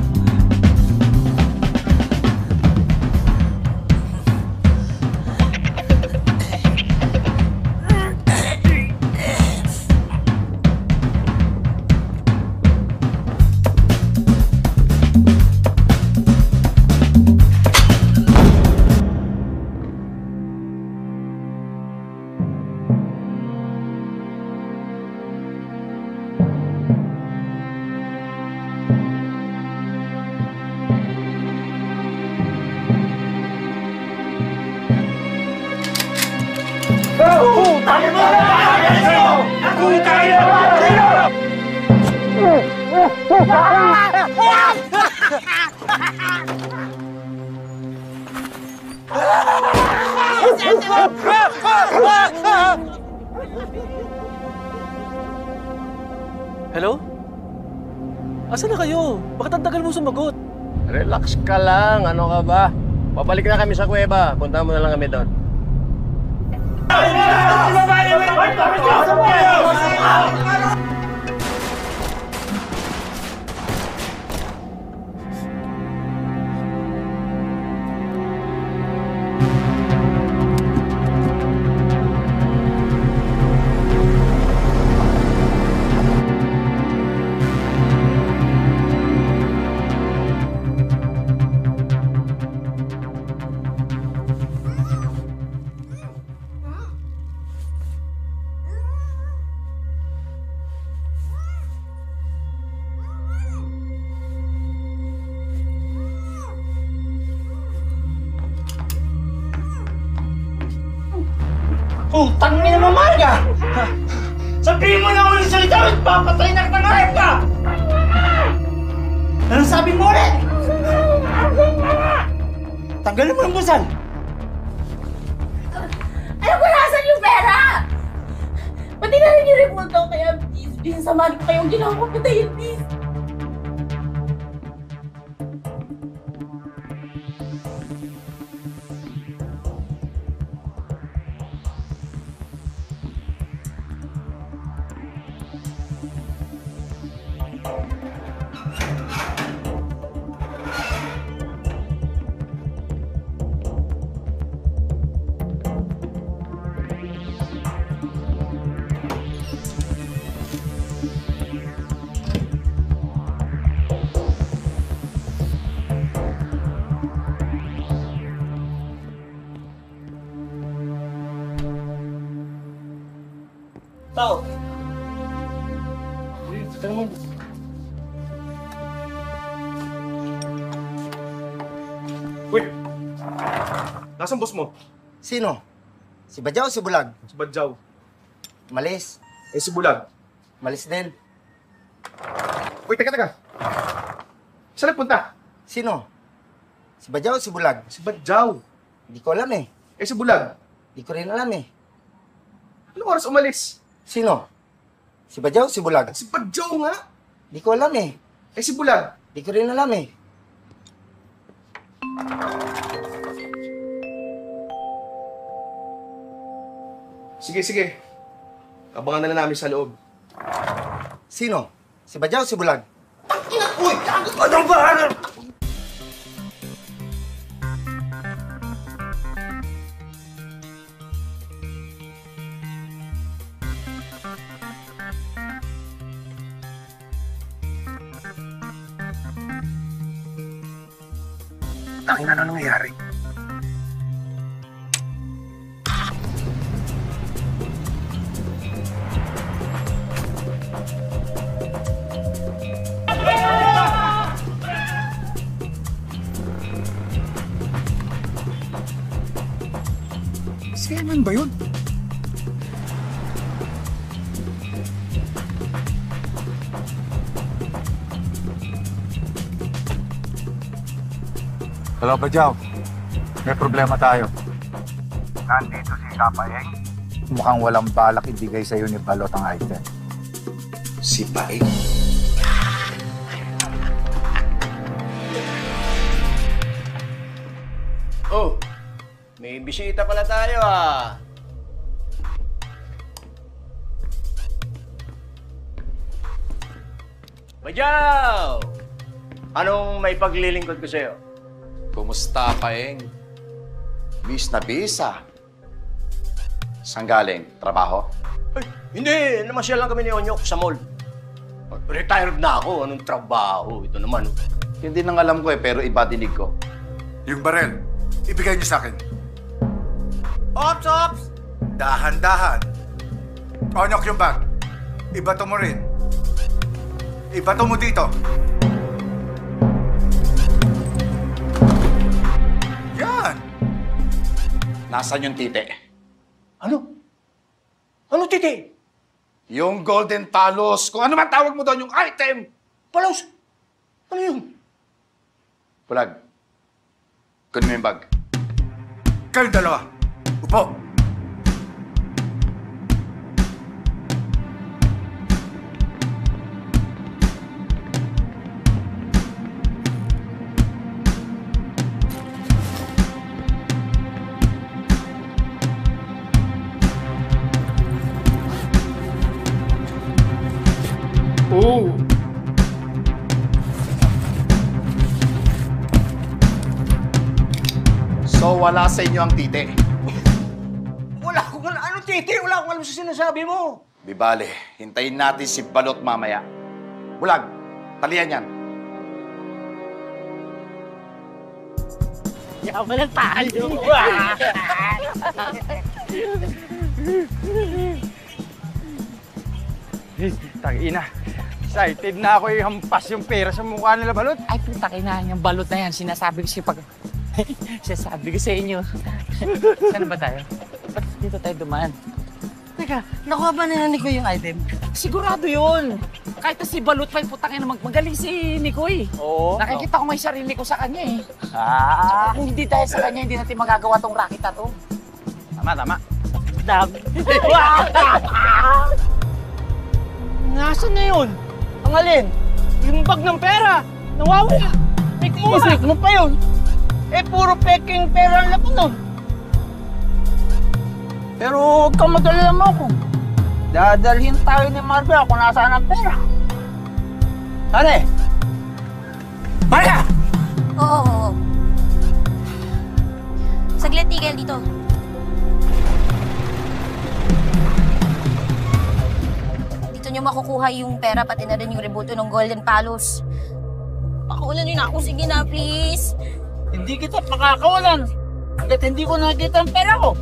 Hello? Asa na kayo? Bakit ang tagal mo sumagot? Relax ka lang. Ano ka ba? Babalik na kami sa kuweba. Punta mo na lang kami doon. Putang ina mo, Marga! Sabihin mo na ulit salita at papatay na kitang hayop ka! Anong sabi mo ulit? Tanggalin mo yung busal! Alam ko nasan yung pera! Pati na rin yung repulto, kaya please, please, samahan ko kayong ginawa ko patayin, please! Tao! Uy! Nasaan boss mo? Sino? Si Badyaw o si Bulag? Si Badyaw. Malis. Eh, si Bulag? Malis din. Uy, teka, teka. Saan nagpunta? Sino? Si Badyaw o si Bulag? Si Badyaw. Hindi ko alam eh. Eh, si Bulag? Hindi ko rin alam eh. Anong oras umalis? Sino? Si Badyaw o si Bulag? Si Badyaw nga. Hindi ko alam eh. Eh, si Bulag? Hindi ko rin alam eh. Sige, sige. Abangan na lang namin sa loob. Sino? Si Badyaw o si Bulag? Uy! Anong ba? Tangin na nangyayari. Si Eman ba yun? Hello, Badyaw. May problema tayo. Nandito si Kapaeng. Mukhang walang balak ibigay sa'yo ni Balot ang item. Si Paeng? Oh, may bisita pala tayo ah. Badyaw! Anong may paglilingkod ko sa'yo? Kumusta, Paeng? Bis na bisa. Saan galing? Trabaho? Ay, hindi! Namasyal lang kami ni Onyok sa mall. Retired na ako. Anong trabaho? Ito naman. Hindi nang alam ko eh, pero iba dinig ko. Yung barel, ibigay niyo sa akin. Ops, ops! Dahan-dahan. Onyok yung bag. Ibato mo rin. Ibato mo dito. Yan! Nasaan yung tite? Ano? Ano titi? Yung golden talos. Kung ano man tawag mo doon, yung item. Palos? Ano yun? Pulag. Kunin mo yung bag. Kayong dalawa. Upo. Oh! So, wala sa inyo ang tite? Wala akong alam. Ano titi? Wala akong alam sa sinasabi mo. Di bale, hintayin natin si Balot mamaya. Bulag, talian yan. Yaman na tayo! Tangina. Excited na ako ihampas yung pera sa mukha nila, Balot. Ay, putang ina, yung balot na yan. Sinasabi ko siya pag... Sinasabi ko sa inyo. Saan ba tayo? Ba't dito tayo dumaan? Teka, nakuha ba na ni Nikoy yung item? Sigurado yun. Kahit na si Balot pa, putang ina, mag magaling si Nikoy. Oo. Nakikita ko may sarili ko sa kanya eh. Ah. Tsaka kung hindi dahil sa kanya, hindi natin magagawa tong racket na to. Tama, tama. Dami. Nasaan na yun? Ang alin? Yung bag ng pera. Nawawala. Fake mo Fake mo pa yun. Eh, puro peking pera ang laman nun. Pero huwag kang mag-alala mo ako. Dadalhin tayo ni Marga kung nasaan ang pera. Tane! Marga! Oo, oo, oo. Saglit, tigil dito. Dito nyo makukuha yung pera pati na rin yung rebuto ng Golden Palos. Pakulan nyo na ako. Sige na, please. Hindi kita pakakawalan. Hanggat hindi ko nakita ang pera ko.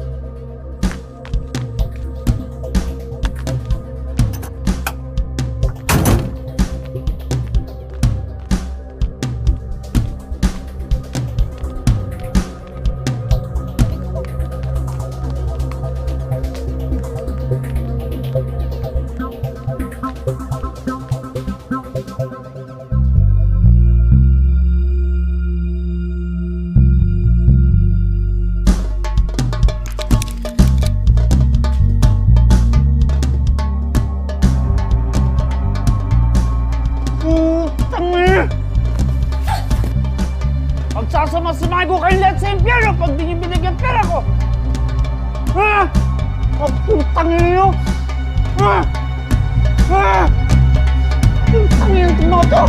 Pagsasama-samay ko kay Let's sa impyerno pag di niyo binigyan pera ko! Ha? Pagputang niyo! Ha? Ha? Putang niyo yung mga to!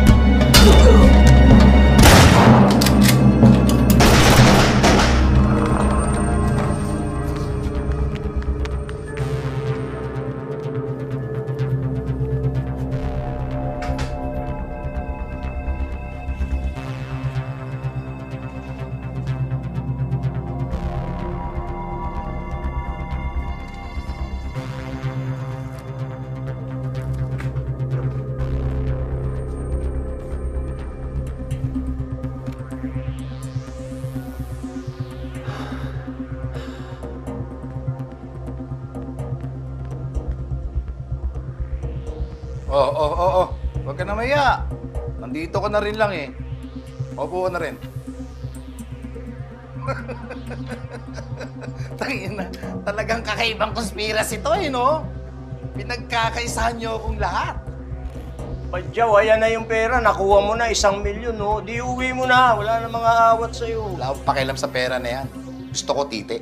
Oo, oo, oo, oo. Huwag ka na maya. Nandito ka na rin lang eh. Opo ka na rin. Tangina, talagang kakaibang conspiracy to eh, no? Pinagkakaisahan niyo akong lahat. Badyaw, ayan na yung pera. Nakuha mo na isang milyon, no? Di uwi mo na. Wala na mga awat sa'yo. Wala akong pakialam sa pera na yan. Gusto ko tite.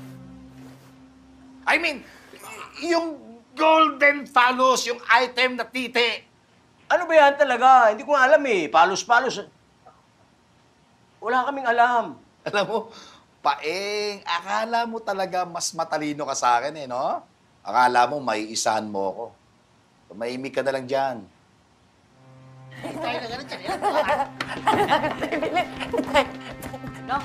I mean, yung golden phallus, yung item na tite. Ano ba yan talaga? Hindi ko alam eh. Palos-palos. Wala kaming alam. Alam mo, Paeng, akala mo talaga mas matalino ka sa akin eh, no? Akala mo may isahan mo ako. Tumahimik ka na lang dyan. Tayo na ganun dyan. No?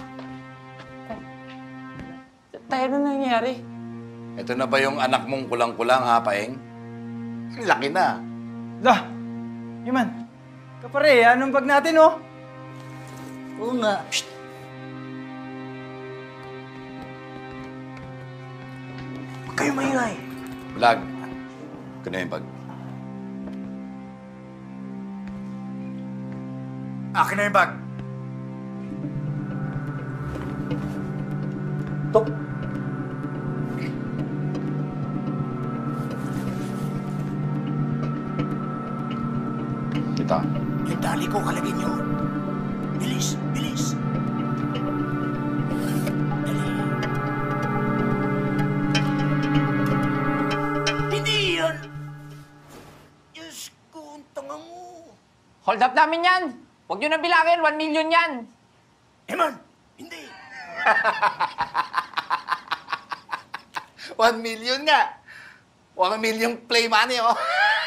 Tayo na nangyari. Ito na ba yung anak mong kulang-kulang, ha, Paeng? Laki na. Dah! Yaman, kapare, anong bag natin, oh? Oo nga. Psst! Huwag kayo maingay. Vlog. Ito na yung bag. Akin na yung bag. Tok. Kita. Yung tali ko, kalagin nyo. Bilis, bilis. Hindi yun. Diyos ko, ang tanga mo. Hold up namin yan. Huwag nyo na bilangin, one million yan. Eman, hindi. One million nga. One million play money, oh.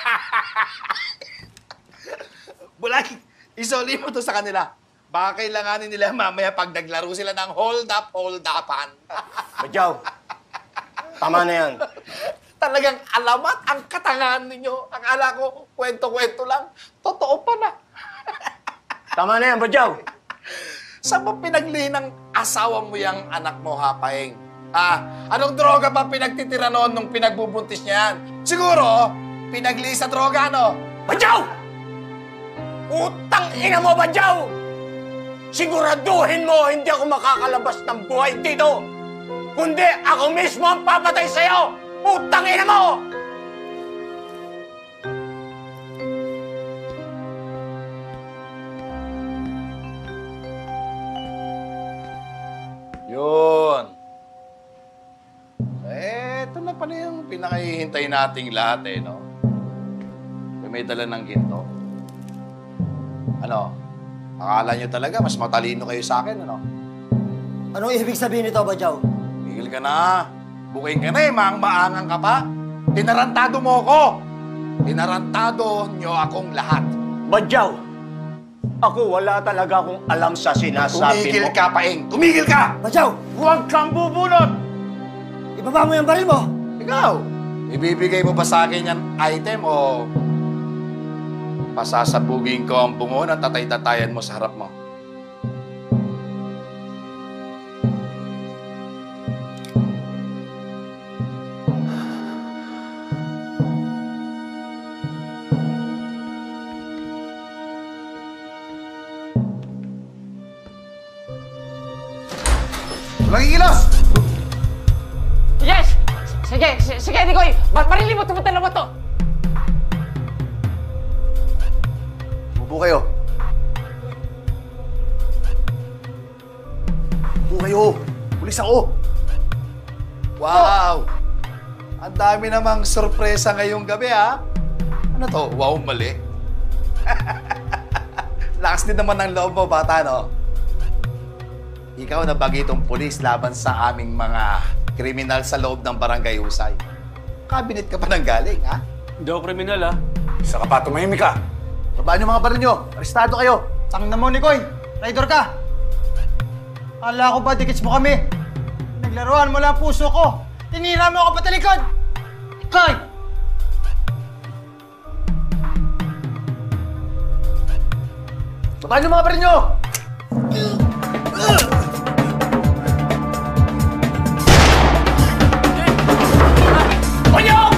Bulay, isoli mo to sa kanila. Baka kailanganin nila mamaya pag naglaro sila ng hold up, hold upan. Badyaw, tama na yan. Talagang alamat ang katangahan ninyo. Akala ko, kwento-kwento lang. Totoo pa na. Tama na yan, Badyaw. Saan mo pinagli ng asawa mo yung anak mo, ha, Paeng? Ah, anong droga ba pinagtitira noon nung pinagbubuntis niya yan? Siguro, pinagli sa droga, no? Badyaw! Utang ina mo, Badyaw! Siguraduhin mo hindi ako makakalabas ng buhay dito! Kundi ako mismo ang papatay sa'yo! Utang ina mo! Yun. Eh, ito na pala yung pinakahihintay nating lahat eh, no? May dala ng ginto. Ano? Akala nyo talaga mas matalino kayo sa akin, ano? Anong ibig sabihin nito, Badyaw? Tigil ka na. Buking ka na eh, maang-maangang ka pa. Tinarantado mo ako. Tinarantado nyo akong lahat. Badyaw, ako wala talaga akong alam sa sinasabi Tumigil mo. ka, Paeng! Tumigil ka! Badyaw! Huwag kang bubunot! Ibaba mo yung baril mo! Ikaw, ibibigay mo ba sa akin yan item o pasasabugin ko ang bungo na tatay-tatayan mo sa harap mo? Walang ikilos! Yes! Sige, s- sige, Nicoy! Bar barilin mo, tumutala mo to! Upo kayo. Upo kayo. Pulis ako. Wow! Ang dami namang sorpresa ngayong gabi, ha? Ano to? Wow, mali. Lakas din naman ng loob mo, bata, no? Ikaw na bagitong pulis laban sa aming mga kriminal sa loob ng barangay Usay. Cabinet ka pa nang galing, ha? Hindi ako kriminal, ah. Isa ka pa, tumahimik ka. Babaan yung mga baril nyo. Arestado kayo. Tang na mo, Nikoy. Traidor ka. Akala ko ba dikits mo kami? Naglaruan mo lang ang puso ko. Tinira mo ako patalikod. Nikoy! Babaan yung mga baril nyo! Badyaw!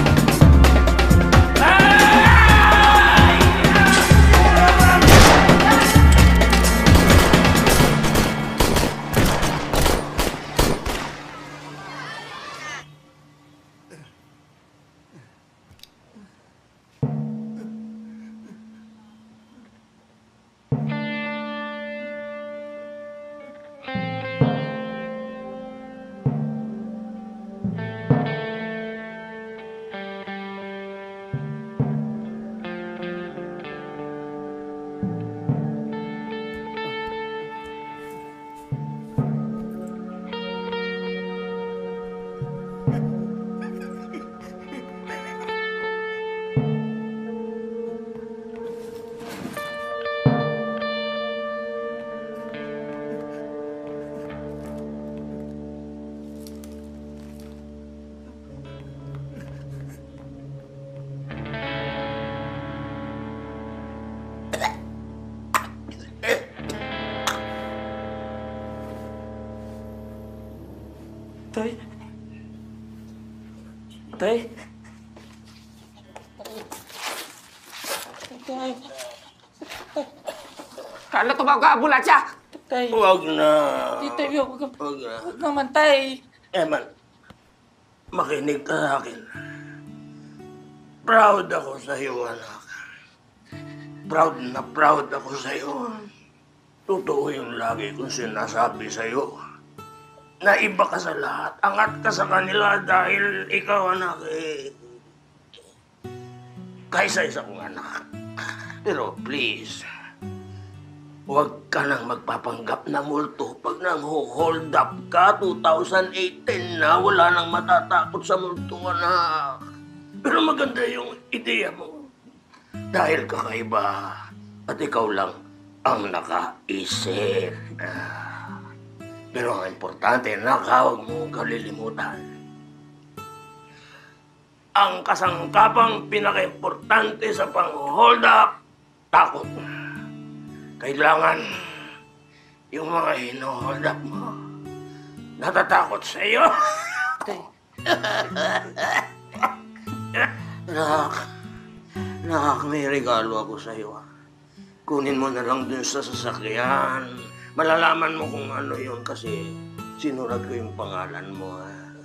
Tay. Tay. Tay. Kala tumawag ka, ambulansya! Tay. Huwag na. Tay, huwag ka. Huwag na. Huwag naman, tay. Eman, makinig ka sa akin. Proud ako sa iyo, anak. Proud na proud ako sa iyo. Totoo yung lagi kong sinasabi sa iyo. Na iba ka sa lahat. Angat ka sa kanila dahil ikaw, anak, eh, kaysa-isa kong anak. Pero please, huwag ka nang magpapanggap na multo pag nang hold up ka. twenty eighteen na, wala nang matatakot sa multo, anak. Pero maganda yung ideya mo. Dahil kakaiba at ikaw lang ang nakaisip. Ah. Pero ang importante, anak, huwag mo kalilimutan. Ang kasangkapang pinaka-importante sa pang-hold up, takot. Kailangan yung mga hino-hold up mo natatakot sa iyo. Nak, nak, may regalo ako sa iyo. Kunin mo na lang dun sa sasakyan. Malalaman mo kung ano yun kasi sinurat ko yung pangalan mo.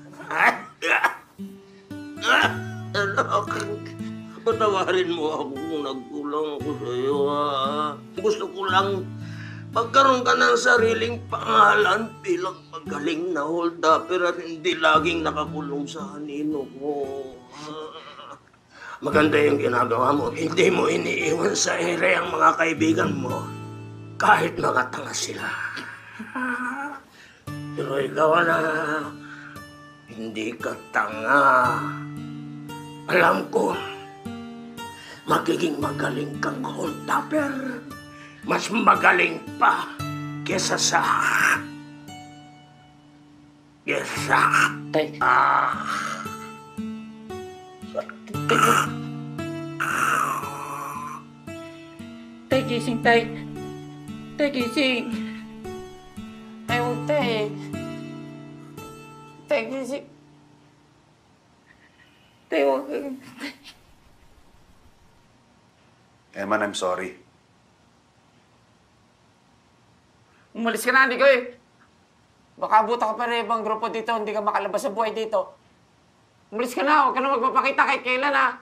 Anak, patawarin mo ako kung nagkulang ako sa iyo. Gusto ko lang magkaroon ka ng sariling pangalan bilang magaling na hold-upper at hindi laging nakakulong sa hanino ko. Maganda yung ginagawa mo. Hindi mo iniiwan sa ere ang mga kaibigan mo. Kahit mga tanga sila. Pero ikaw, anak, hindi ka tanga. Alam ko, magiging magaling kang hold-upper. Mas magaling pa kesa sa... Kesa... Tay. Ah... Tay, gising, tay. Tay, gising. Tay, huwag, tay. Tay, gising. Tay, huwag. Eman, I'm sorry. Umalis ka na, hindi ko eh. Baka buta ka pa rin ibang grupo dito, hindi ka makalabas sa buhay dito. Umalis ka na, huwag ka na magpapakita kahit kailan ha.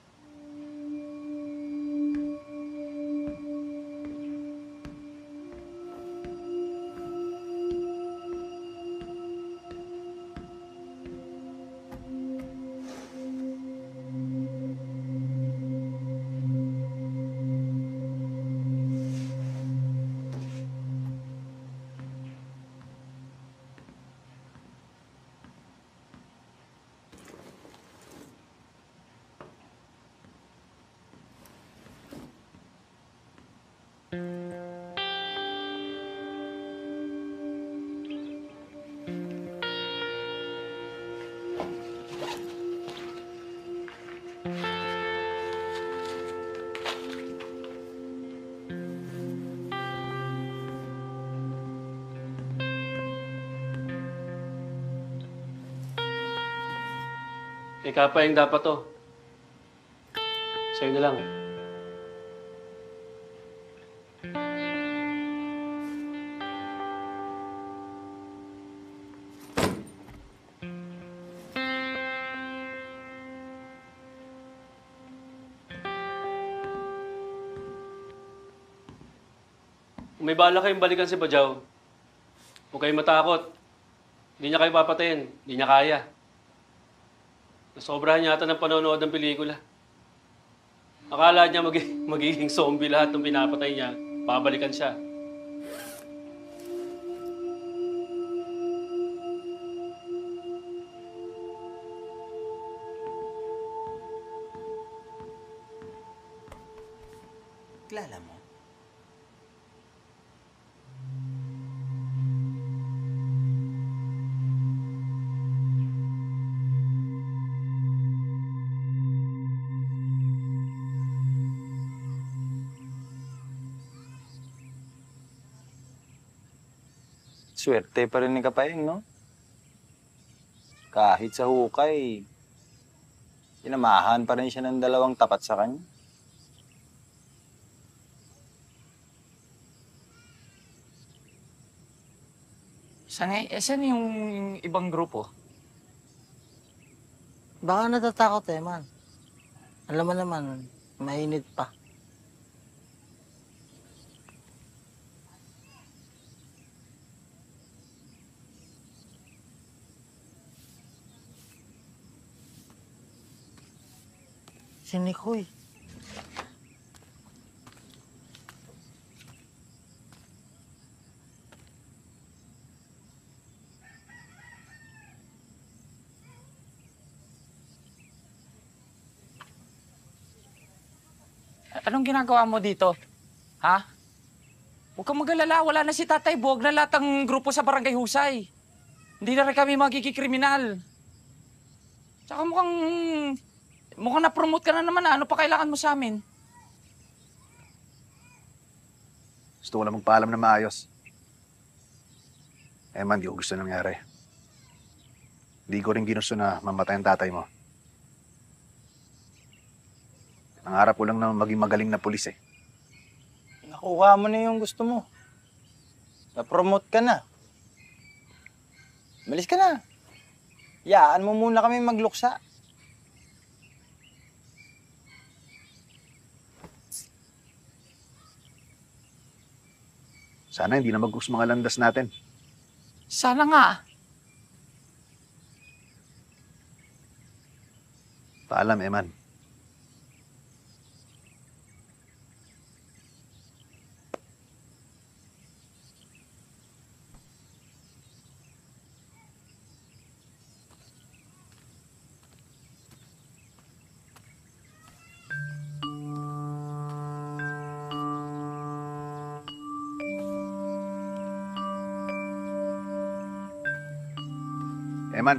Ikaw pa yung dapat to. Sa'yo na lang. Kung may bala kayong balikan si Bajaw, huwag kayong matakot. Hindi niya kayo papatayin. Hindi niya kaya. Nasobrahan yata ng panonood ng pelikula. Akala niya mag magiging zombie lahat ng pinapatay niya. Babalikan siya. Kilala mo? Swerte pa rin ni Kapayeng, no? Kahit sa hukay, inamahan pa rin siya ng dalawang tapat sa kanya. Saan, eh, saan yung ibang grupo? Baka natatakot eh, man. Alam mo naman, mainit pa. Si Nikoy. Anong ginagawa mo dito? Ha? Huwag kang mag-alala, wala na si Tatay Buwag na lahat ng grupo sa Barangay Husay. Hindi na rin kami magkikikriminal. Tsaka mukhang... Mukhang na-promote ka na naman. Ano pa kailangan mo sa amin? Gusto ko lang magpaalam na maayos. Eh man, di ko gusto nangyari. Di ko rin ginusto na mamatay ang tatay mo. Nangarap ko lang na maging magaling na pulis eh. Nakuha mo na yung gusto mo. Na-promote ka na. Malis ka na. Yaan mo muna kami magluksa. Sana hindi na mag-us mga landas natin. Sana nga. Paalam, Eman. Eman.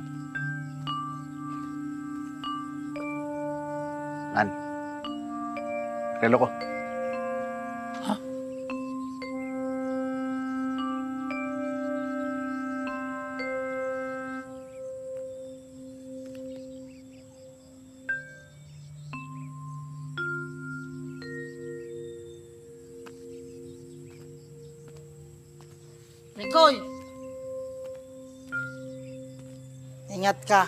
Nan. Relo ko. Ha? Nikoy! Ingat ka.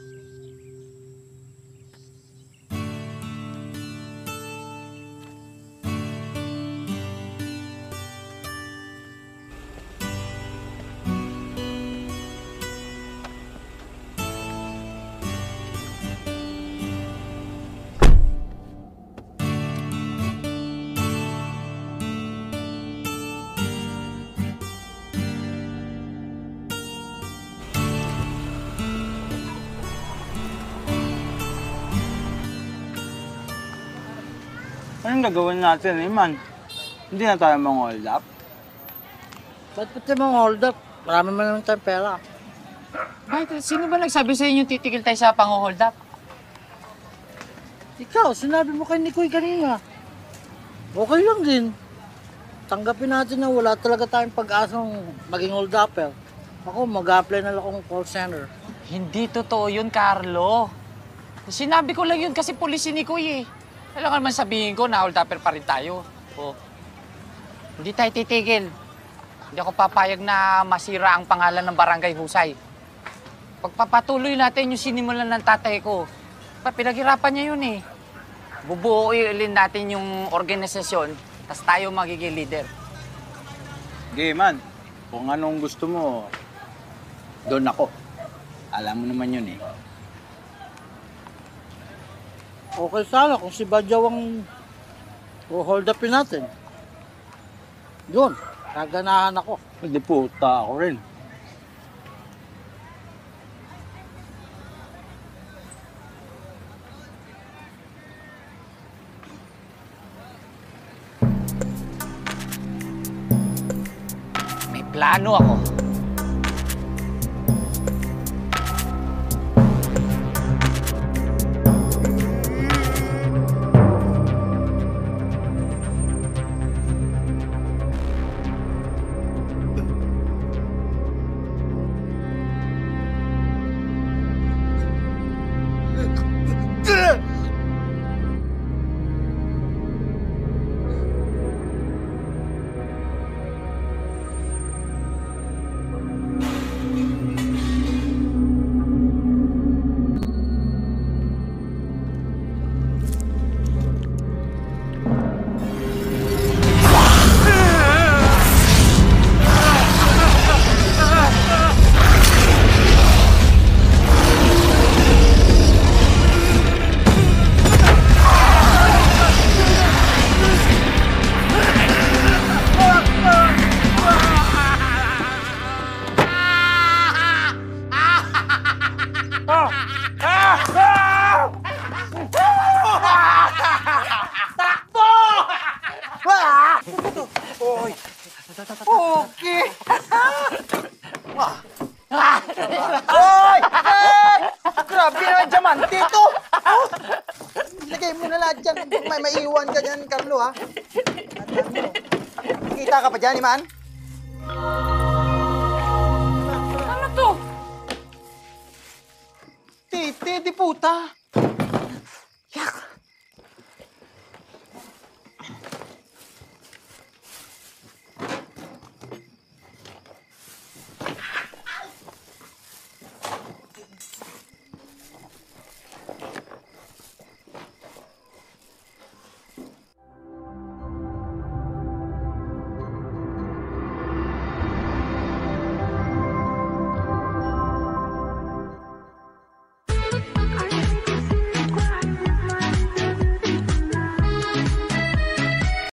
Anong gagawin natin, Iman? Hindi na tayo mang-hold up? Ba't pati mong hold up? Marami man naman tayong pera. Bakit? Sino ba nagsabi sa inyo titigil tayo sa pang-hold up? Ikaw, sinabi mo kay Nikoy kanina. Okay lang din. Tanggapin natin na wala talaga tayong pag-asang maging hold upper. Ako, mag-apply na lang akong call center. Hindi totoo yun, Carlo. Sinabi ko lang yun kasi pulis si Nikoy eh. Kailangan man sabihin ko na hold upper pa rin tayo. Oh. Hindi tayo titigil. Hindi ako papayag na masira ang pangalan ng Barangay Husay. Pagpapatuloy natin yung sinimulan ng tatay ko. Pinaghirapan niya yun eh. Bubuuin natin yung organisasyon, tas tayo magiging leader. Sige, man. Kung anong gusto mo, doon ako. Alam mo naman yun eh. Okay sana kung si Badyaw ang hold upin natin. Yun, kaganahan ako. Hindi puta ako rin. May plano ako. Ah! Ah! Ah! Takbo! Ah! Oy! Okay! Oy! Eh! Grabe naman diamante ito! Oh! Lagay mo na lahat dyan. May maiiwan ka dyan, Carlo, ha? Kikita ka pa dyan, Iman? Ano to? Titi, di puta.